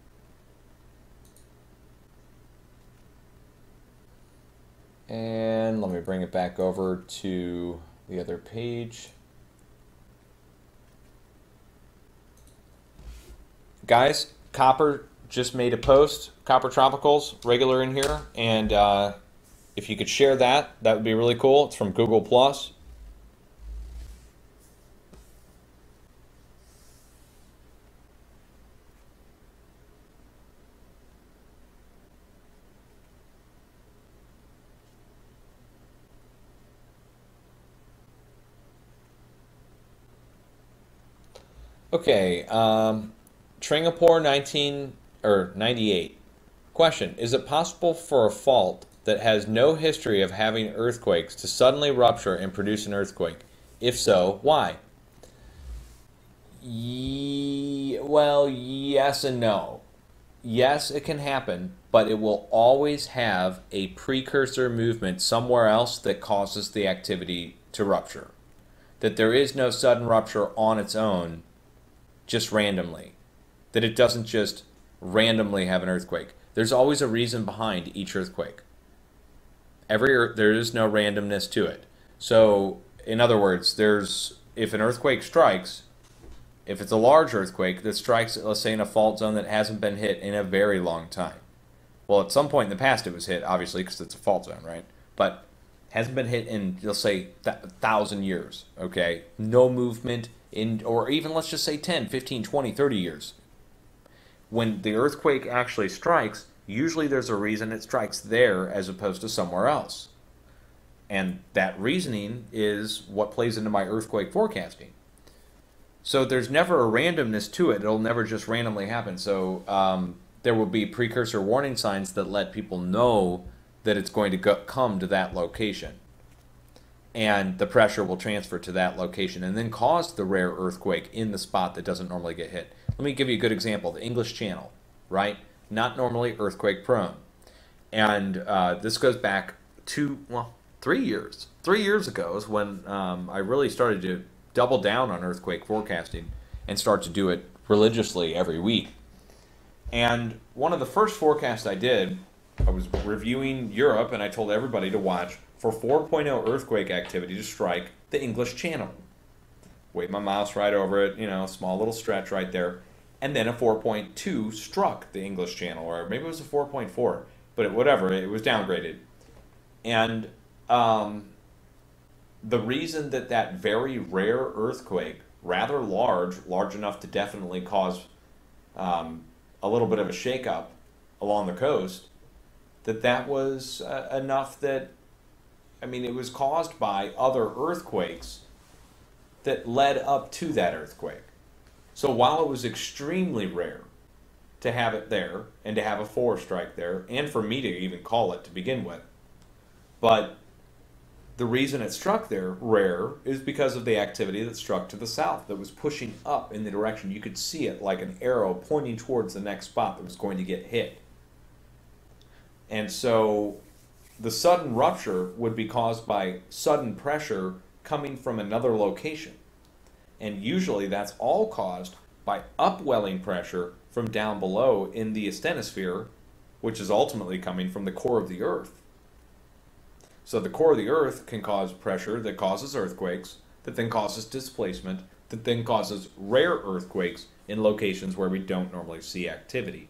And let me bring it back over to the other page. Guys, Copper just made a post, Copper Tropicals, regular in here. And uh, if you could share that, that would be really cool. It's from Google Plus. Okay, um, Tringapore nineteen or ninety-eight. Question: is it possible for a fault that has no history of having earthquakes to suddenly rupture and produce an earthquake? If so, why? Ye well, yes and no. Yes, it can happen, but it will always have a precursor movement somewhere else that causes the activity to rupture. That there is no sudden rupture on its own, just randomly. That it doesn't just randomly have an earthquake. There's always a reason behind each earthquake. Every there is no randomness to it. So, in other words, there's if an earthquake strikes, if it's a large earthquake that strikes, let's say, in a fault zone that hasn't been hit in a very long time. Well, at some point in the past it was hit, obviously, because it's a fault zone, right? But hasn't been hit in, let's say, a thousand years, okay? No movement in, or even, let's just say, ten, fifteen, twenty, thirty years. When the earthquake actually strikes, usually there's a reason it strikes there as opposed to somewhere else. And that reasoning is what plays into my earthquake forecasting. So there's never a randomness to it. It'll never just randomly happen. So um, there will be precursor warning signs that let people know that it's going to go, come to that location. And the pressure will transfer to that location and then cause the rare earthquake in the spot that doesn't normally get hit. Let me give you a good example. The English Channel, right? Not normally earthquake prone. And uh, this goes back to, well, three years. Three years ago is when um, I really started to double down on earthquake forecasting and start to do it religiously every week. And one of the first forecasts I did, I was reviewing Europe, and I told everybody to watch for four point oh earthquake activity to strike the English Channel. Wave my mouse right over it, you know, small little stretch right there. And then a four point two struck the English Channel, or maybe it was a four point four, but whatever, it was downgraded. And um, the reason that that very rare earthquake, rather large, large enough to definitely cause um, a little bit of a shakeup along the coast, that that was uh, enough that, I mean, it was caused by other earthquakes that led up to that earthquake. So while it was extremely rare to have it there and to have a four strike there, and for me to even call it to begin with, but the reason it struck there, rare, is because of the activity that struck to the south that was pushing up in the direction. You could see it like an arrow pointing towards the next spot that was going to get hit. And so the sudden rupture would be caused by sudden pressure coming from another location. And usually that's all caused by upwelling pressure from down below in the asthenosphere, which is ultimately coming from the core of the Earth. So the core of the Earth can cause pressure that causes earthquakes, that then causes displacement, that then causes rare earthquakes in locations where we don't normally see activity.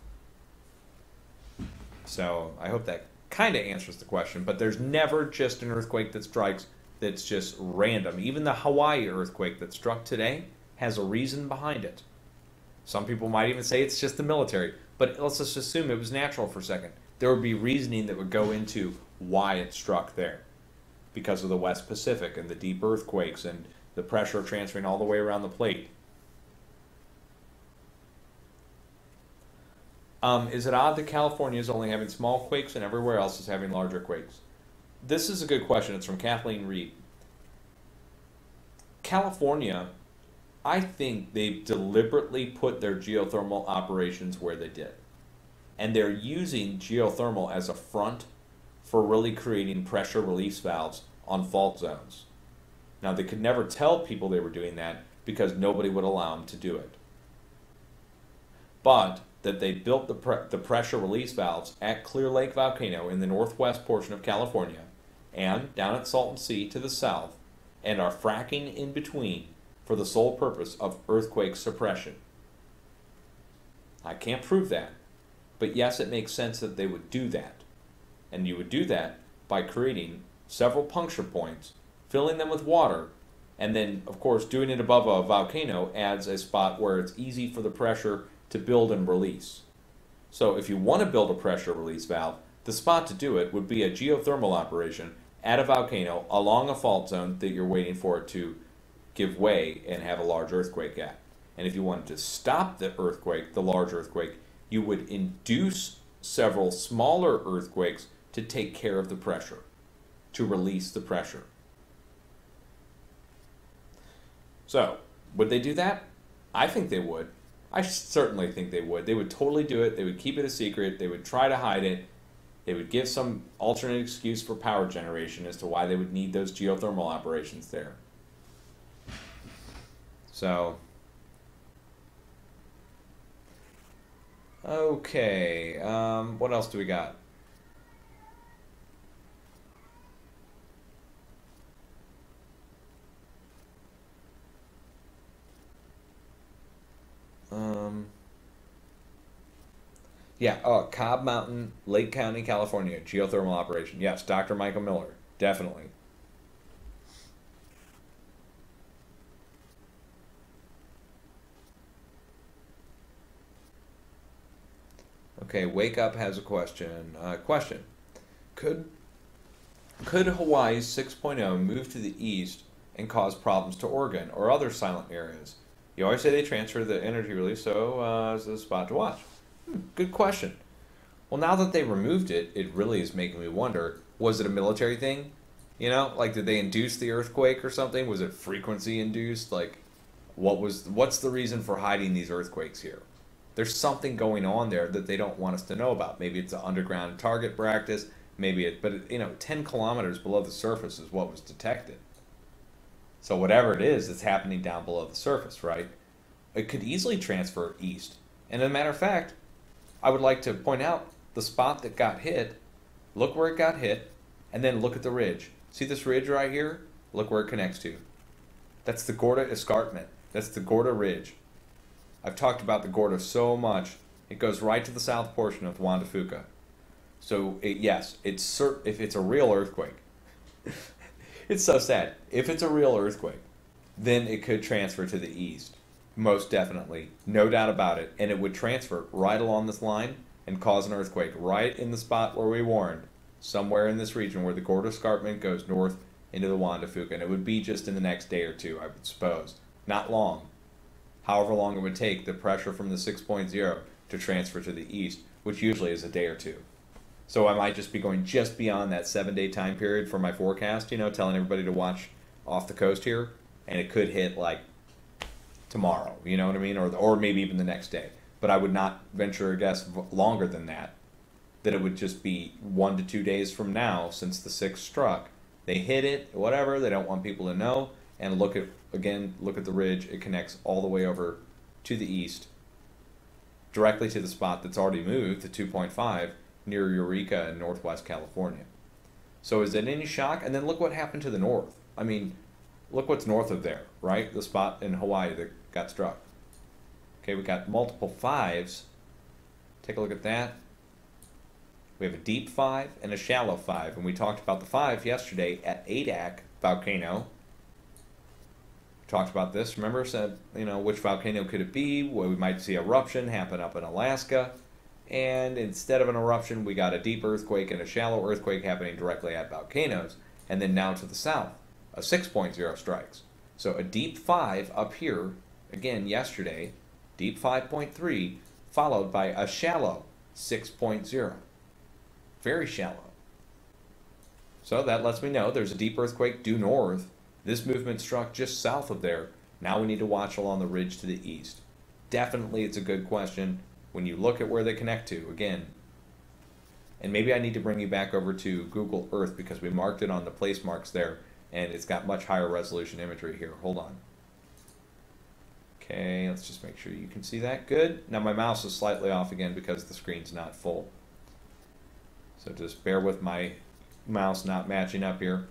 So I hope that kind of answers the question, but there's never just an earthquake that strikes that's just random. Even the Hawaii earthquake that struck today has a reason behind it. Some people might even say it's just the military, but let's just assume it was natural for a second. There would be reasoning that would go into why it struck there, because of the West Pacific and the deep earthquakes and the pressure transferring all the way around the plate. Um, is it odd that California is only having small quakes and everywhere else is having larger quakes? This is a good question. It's from Kathleen Reed. California, I think they've deliberately put their geothermal operations where they did. And they're using geothermal as a front for really creating pressure release valves on fault zones. Now, they could never tell people they were doing that because nobody would allow them to do it. But that they built the, pre the pressure release valves at Clear Lake Volcano in the northwest portion of California and down at Salton Sea to the south, and are fracking in between for the sole purpose of earthquake suppression. I can't prove that, but yes, it makes sense that they would do that. And you would do that by creating several puncture points, filling them with water, and then, of course, doing it above a volcano adds a spot where it's easy for the pressure to build and release. So if you want to build a pressure release valve, the spot to do it would be a geothermal operation at a volcano along a fault zone that you're waiting for it to give way and have a large earthquake at. And if you wanted to stop the earthquake, the large earthquake, you would induce several smaller earthquakes to take care of the pressure, to release the pressure. So, would they do that? I think they would. I certainly think they would. They would totally do it. They would keep it a secret. They would try to hide it. They would give some alternate excuse for power generation as to why they would need those geothermal operations there. So, okay, um, what else do we got? Um, yeah, oh, Cobb Mountain, Lake County, California, geothermal operation. Yes, Doctor Michael Miller, definitely. Okay, Wake Up has a question. Uh, question. Could, could Hawaii's six point oh move to the east and cause problems to Oregon or other silent areas? You always say they transfer the energy release, so uh, it's a spot to watch. Hmm, good question. Well, now that they removed it, it really is making me wonder, was it a military thing? You know, like did they induce the earthquake or something? Was it frequency induced? Like, what was, what's the reason for hiding these earthquakes here? There's something going on there that they don't want us to know about. Maybe it's an underground target practice, maybe it, but it, you know, ten kilometers below the surface is what was detected. So whatever it is, it's happening down below the surface, right? it could easily transfer east. And as a matter of fact, I would like to point out the spot that got hit. Look where it got hit, and then look at the ridge. See this ridge right here? Look where it connects to. That's the Gorda Escarpment. That's the Gorda Ridge. I've talked about the Gorda so much. It goes right to the south portion of Juan de Fuca. So, it, yes, it's cert if it's a real earthquake, it's so sad. If it's a real earthquake, then it could transfer to the east. Most definitely. No doubt about it. And it would transfer right along this line and cause an earthquake right in the spot where we warned, somewhere in this region where the Gorda Escarpment goes north into the Juan de Fuca. And it would be just in the next day or two, I would suppose. Not long. However long it would take the pressure from the six point oh to transfer to the east, which usually is a day or two. So I might just be going just beyond that seven-day time period for my forecast, you know, telling everybody to watch off the coast here, and it could hit like tomorrow, you know what I mean, or or maybe even the next day. But I would not venture a guess longer than that, that it would just be one to two days from now since the sixth struck. They hit it, whatever, they don't want people to know, and look at, again, look at the ridge. It connects all the way over to the east, directly to the spot that's already moved to two point five, near Eureka in northwest California. So is it any shock? And then look what happened to the north. I mean, look what's north of there, right? The spot in Hawaii that got struck. Okay, we got multiple fives. Take a look at that. We have a deep five and a shallow five. And we talked about the five yesterday at A D A C volcano. Talked about this. Remember, said, you know, which volcano could it be? Well, we might see eruption happen up in Alaska. And instead of an eruption, we got a deep earthquake and a shallow earthquake happening directly at volcanoes. And then now to the south, a six point oh strikes. So a deep five up here, again yesterday, deep five point three, followed by a shallow six point oh. Very shallow. So that lets me know there's a deep earthquake due north. This movement struck just south of there. Now we need to watch along the ridge to the east. Definitely it's a good question when you look at where they connect to, again. And maybe I need to bring you back over to Google Earth because we marked it on the place marks there, and it's got much higher resolution imagery here. Hold on. Okay, let's just make sure you can see that. Good. Now my mouse is slightly off again because the screen's not full. So just bear with my mouse not matching up here.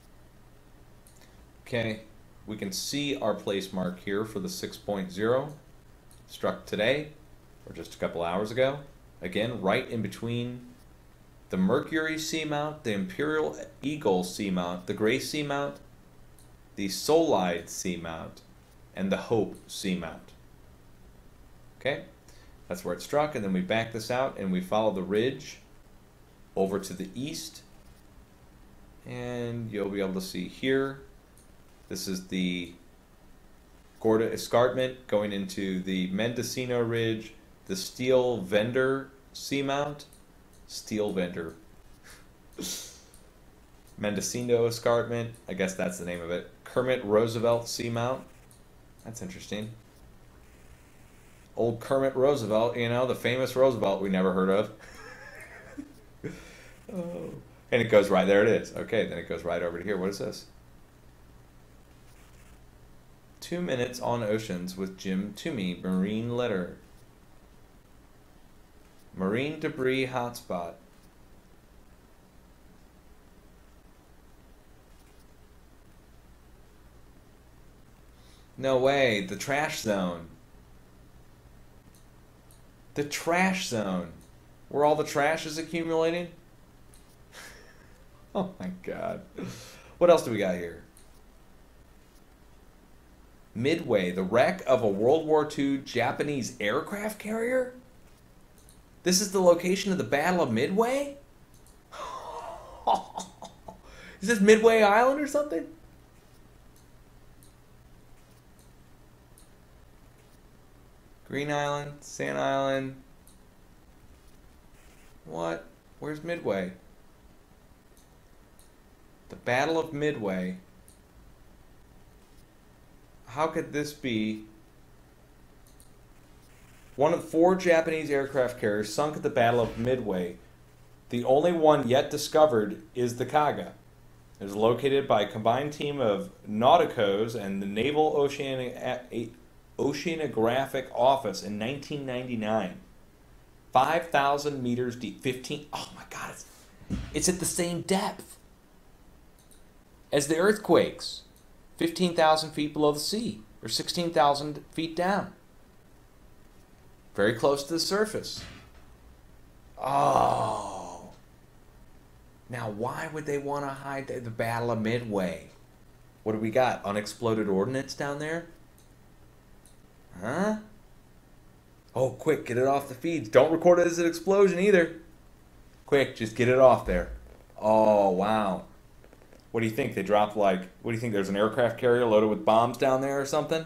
Okay, we can see our place mark here for the six point oh struck today, or just a couple hours ago. Again, right in between the Mercury Seamount, the Imperial Eagle Seamount, the Gray Seamount, the Solide Seamount, and the Hope Seamount. Okay, that's where it struck, and then we back this out and we follow the ridge over to the east, and you'll be able to see here, this is the Gorda Escarpment going into the Mendocino Ridge, the Steel Vendor Seamount, Steel Vendor, Mendocino Escarpment, I guess that's the name of it, Kermit Roosevelt Seamount, that's interesting. Old Kermit Roosevelt, you know, the famous Roosevelt we never heard of. Oh. And it goes right, there it is. Okay, then it goes right over to here. What is this? Two minutes on oceans with Jim Toomey, marine litter. Marine debris hotspot. No way, the trash zone. The trash zone. Where all the trash is accumulating? Oh my God. What else do we got here? Midway, the wreck of a World War Two Japanese aircraft carrier? This is the location of the Battle of Midway? Is this Midway Island or something? Green Island, Sand Island. What? Where's Midway? The Battle of Midway. How could this be? One of four Japanese aircraft carriers sunk at the Battle of Midway. The only one yet discovered is the Kaga. It is located by a combined team of nauticos and the Naval Oceanic, Oceanographic Office in nineteen ninety-nine. five thousand meters deep. fifteen. Oh my God. It's, it's at the same depth as the earthquakes. fifteen thousand feet below the sea, or sixteen thousand feet down. Very close to the surface. Oh. Now, why would they want to hide the, the Battle of Midway? What do we got? Unexploded ordnance down there? Huh? Oh, quick, get it off the feeds. Don't record it as an explosion either. Quick, just get it off there. Oh, wow. What do you think? They dropped like, what do you think? There's an aircraft carrier loaded with bombs down there or something?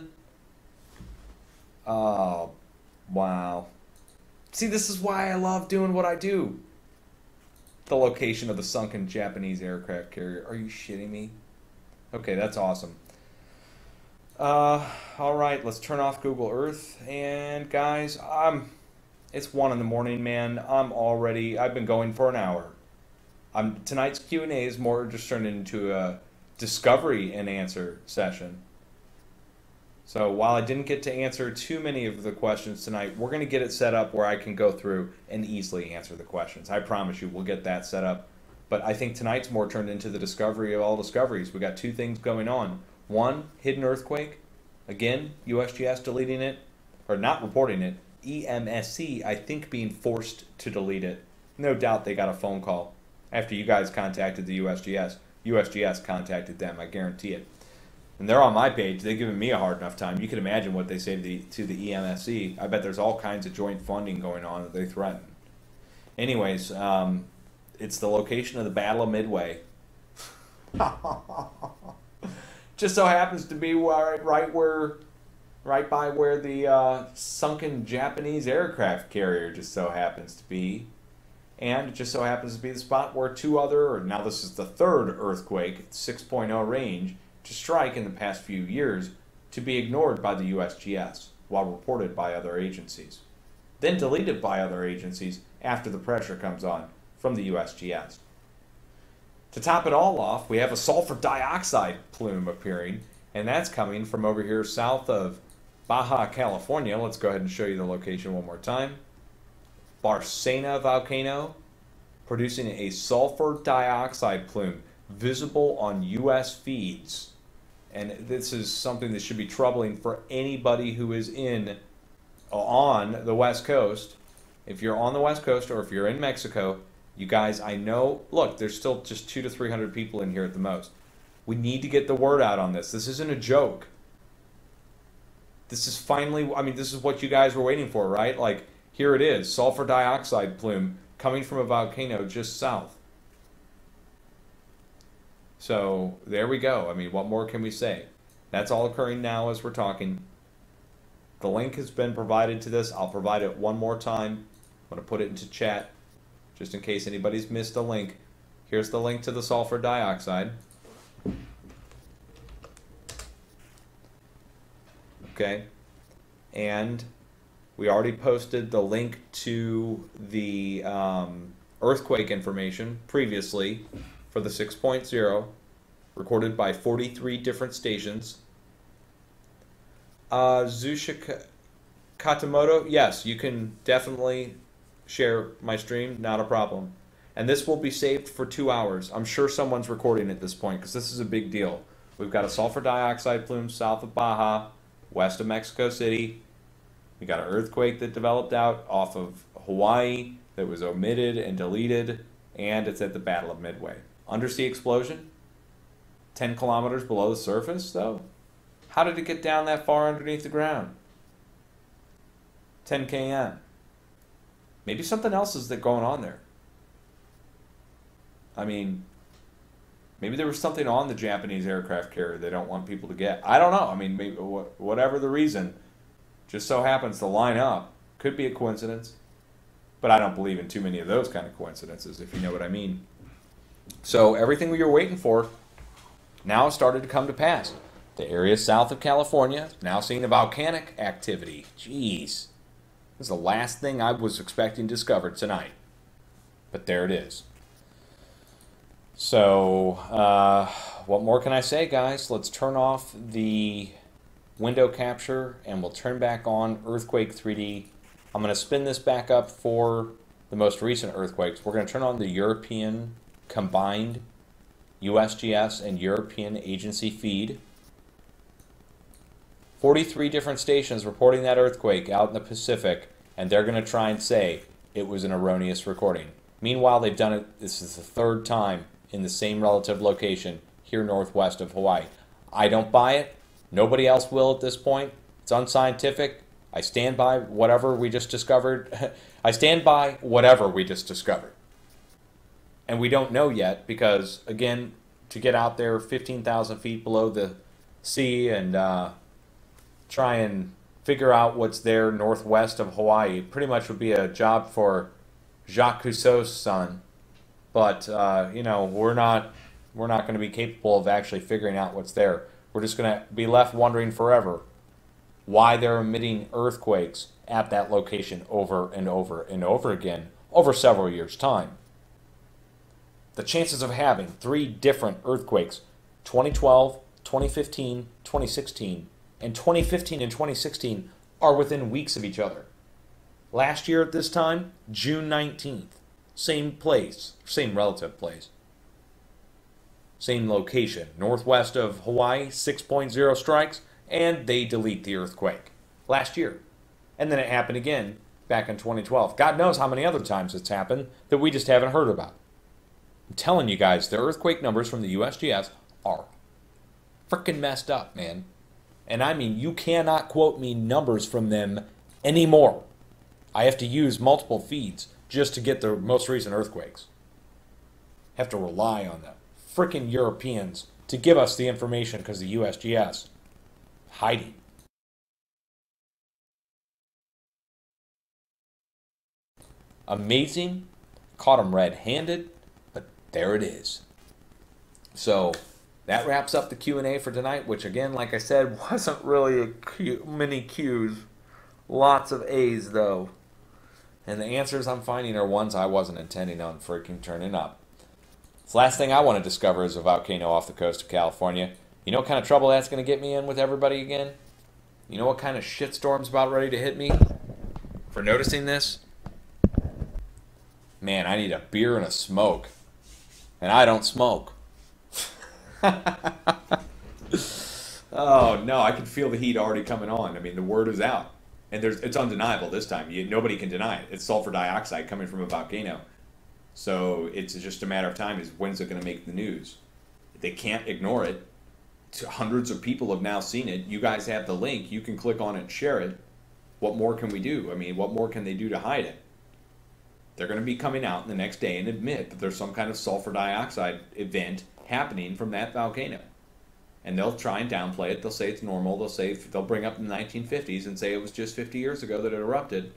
Oh, wow. See, this is why I love doing what I do. The location of the sunken Japanese aircraft carrier. Are you shitting me? Okay, that's awesome. Uh, all right, let's turn off Google Earth. And guys, I'm, it's one in the morning, man. I'm already, I've been going for an hour. I'm, tonight's Q and A is more just turned into a discovery and answer session. So while I didn't get to answer too many of the questions tonight, we're going to get it set up where I can go through and easily answer the questions. I promise you we'll get that set up. But I think tonight's more turned into the discovery of all discoveries. We got two things going on. One, hidden earthquake. Again, U S G S deleting it, or not reporting it. E M S C, I think, being forced to delete it. No doubt they got a phone call after you guys contacted the U S G S. U S G S contacted them, I guarantee it. And they're on my page. They're giving me a hard enough time. You can imagine what they say to the, to the E M S C. I bet there's all kinds of joint funding going on that they threaten. Anyways, um, it's the location of the Battle of Midway. Just so happens to be right, right where, right by where the uh, sunken Japanese aircraft carrier just so happens to be. And it just so happens to be the spot where two other, or now this is the third earthquake, six point oh range, to strike in the past few years, to be ignored by the U S G S while reported by other agencies. Then deleted by other agencies after the pressure comes on from the U S G S. To top it all off, we have a sulfur dioxide plume appearing, and that's coming from over here south of Baja California. Let's go ahead and show you the location one more time. Barcena Volcano, producing a sulfur dioxide plume visible on U S feeds. And this is something that should be troubling for anybody who is in on the West Coast. If you're on the West Coast or if you're in Mexico, you guys, I know, look, there's still just two to three hundred people in here at the most. We need to get the word out on this. This isn't a joke. This is finally, I mean, this is what you guys were waiting for, right? Like, here it is, sulfur dioxide plume coming from a volcano just south. So there we go. I mean, what more can we say? That's all occurring now as we're talking. The link has been provided to this. I'll provide it one more time. I'm going to put it into chat just in case anybody's missed a link. Here's the link to the sulfur dioxide. Okay. And we already posted the link to the um, earthquake information previously for the six point oh, recorded by forty-three different stations. Uh, Zusha Katamoto, yes, you can definitely share my stream, not a problem. And this will be saved for two hours. I'm sure someone's recording at this point because this is a big deal. We've got a sulfur dioxide plume south of Baja, west of Mexico City. We got an earthquake that developed out off of Hawaii that was omitted and deleted, and it's at the Battle of Midway. Undersea explosion, ten kilometers below the surface, though. How did it get down that far underneath the ground? ten kilometers. Maybe something else is going on there. I mean, maybe there was something on the Japanese aircraft carrier they don't want people to get. I don't know. I mean, maybe, whatever the reason, just so happens to line up. Could be a coincidence. But I don't believe in too many of those kind of coincidences, if you know what I mean. So everything we were waiting for now started to come to pass. The area south of California now seeing a volcanic activity. Jeez. This is the last thing I was expecting discovered tonight. But there it is. So, uh, what more can I say, guys? Let's turn off the window capture and we'll turn back on Earthquake three D. I'm going to spin this back up for the most recent earthquakes. We're going to turn on the European combined U S G S and European agency feed. forty-three different stations reporting that earthquake out in the Pacific, and they're going to try and say it was an erroneous recording. Meanwhile, they've done it, this is the third time in the same relative location here northwest of Hawaii. I don't buy it. Nobody else will at this point. It's unscientific. I stand by whatever we just discovered. I stand by whatever we just discovered. And we don't know yet because, again, to get out there fifteen thousand feet below the sea and uh, try and figure out what's there northwest of Hawaii pretty much would be a job for Jacques Cousteau's son. But, uh, you know, we're not, we're not going to be capable of actually figuring out what's there. We're just going to be left wondering forever why they're emitting earthquakes at that location over and over and over again over several years' time. The chances of having three different earthquakes, twenty twelve, twenty fifteen, twenty sixteen, and twenty fifteen and twenty sixteen, are within weeks of each other. Last year at this time, June nineteenth, same place, same relative place, same location, northwest of Hawaii, six point oh strikes, and they delete the earthquake last year. And then it happened again back in twenty twelve. God knows how many other times it's happened that we just haven't heard about. I'm telling you guys, the earthquake numbers from the U S G S are freaking messed up, man. And I mean, you cannot quote me numbers from them anymore. I have to use multiple feeds just to get the most recent earthquakes. Have to rely on the freaking Europeans to give us the information because the U S G S hiding. Amazing. Caught them red-handed. There it is. So that wraps up the Q and A for tonight, which again, like I said, wasn't really a Q, many Q's. Lots of A's though. And the answers I'm finding are ones I wasn't intending on freaking turning up. The last thing I want to discover is a volcano off the coast of California. You know what kind of trouble that's going to get me in with everybody again? You know what kind of shitstorm's about ready to hit me for noticing this? Man, I need a beer and a smoke. And I don't smoke. Oh, no, I can feel the heat already coming on. I mean, the word is out. And there's, it's undeniable this time. You, nobody can deny it. It's sulfur dioxide coming from a volcano. So it's just a matter of time is when's it going to make the news. They can't ignore it. Hundreds of people have now seen it. You guys have the link. You can click on it and share it. What more can we do? I mean, what more can they do to hide it? They're going to be coming out the next day and admit that there's some kind of sulfur dioxide event happening from that volcano. And they'll try and downplay it. They'll say it's normal. They'll say they'll bring up the nineteen fifties and say it was just fifty years ago that it erupted.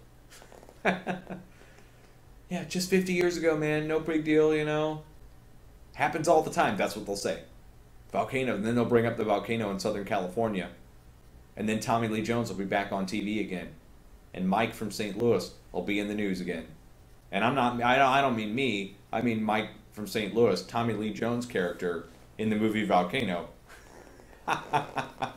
Yeah, just fifty years ago, man. No big deal, you know. Happens all the time. That's what they'll say. Volcano. And then they'll bring up the volcano in Southern California. And then Tommy Lee Jones will be back on T V again. And Mike from Saint Louis will be in the news again. And I'm not, I don't, I don't mean me, I mean Mike from Saint Louis, Tommy Lee Jones' character in the movie Volcano. I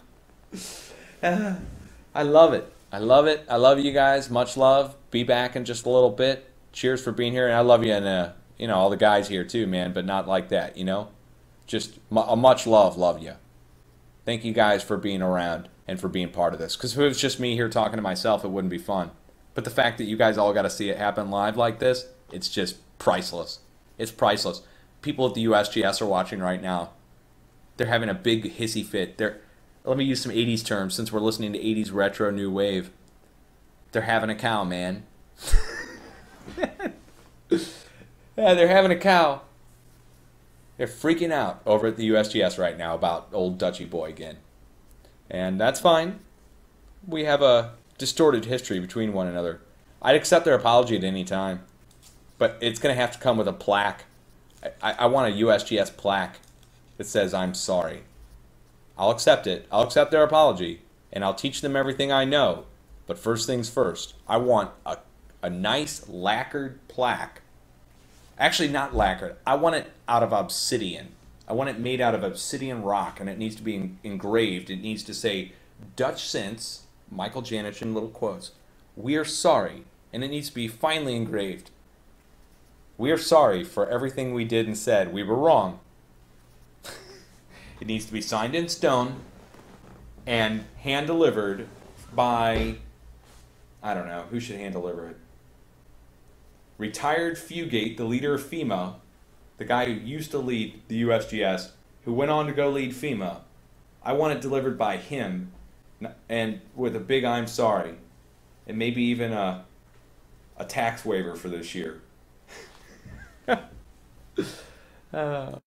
love it. I love it. I love you guys. Much love. Be back in just a little bit. Cheers for being here. And I love you and, uh, you know, all the guys here too, man, but not like that, you know? Just a much love, love you. Thank you guys for being around and for being part of this. Because if it was just me here talking to myself, it wouldn't be fun. But the fact that you guys all got to see it happen live like this, it's just priceless. It's priceless. People at the U S G S are watching right now. They're having a big hissy fit. They're, let me use some eighties terms since we're listening to eighties retro new wave. They're having a cow, man. Yeah, they're having a cow. They're freaking out over at the U S G S right now about old Dutchy boy again. And that's fine. We have a distorted history between one another. I'd accept their apology at any time, but it's going to have to come with a plaque. I, I want a U S G S plaque that says I'm sorry. I'll accept it. I'll accept their apology, and I'll teach them everything I know. But first things first, I want a, a nice lacquered plaque. Actually, not lacquered. I want it out of obsidian. I want it made out of obsidian rock, and it needs to be engraved. It needs to say dutchsinse, Michael Janet in little quotes, we are sorry, and it needs to be finely engraved. We are sorry for everything we did and said. We were wrong. It needs to be signed in stone and hand delivered by, I don't know, who should hand deliver it? Retired Fugate, the leader of FEMA, the guy who used to lead the U S G S, who went on to go lead FEMA. I want it delivered by him, and with a big I'm sorry, and maybe even a, a tax waiver for this year. uh,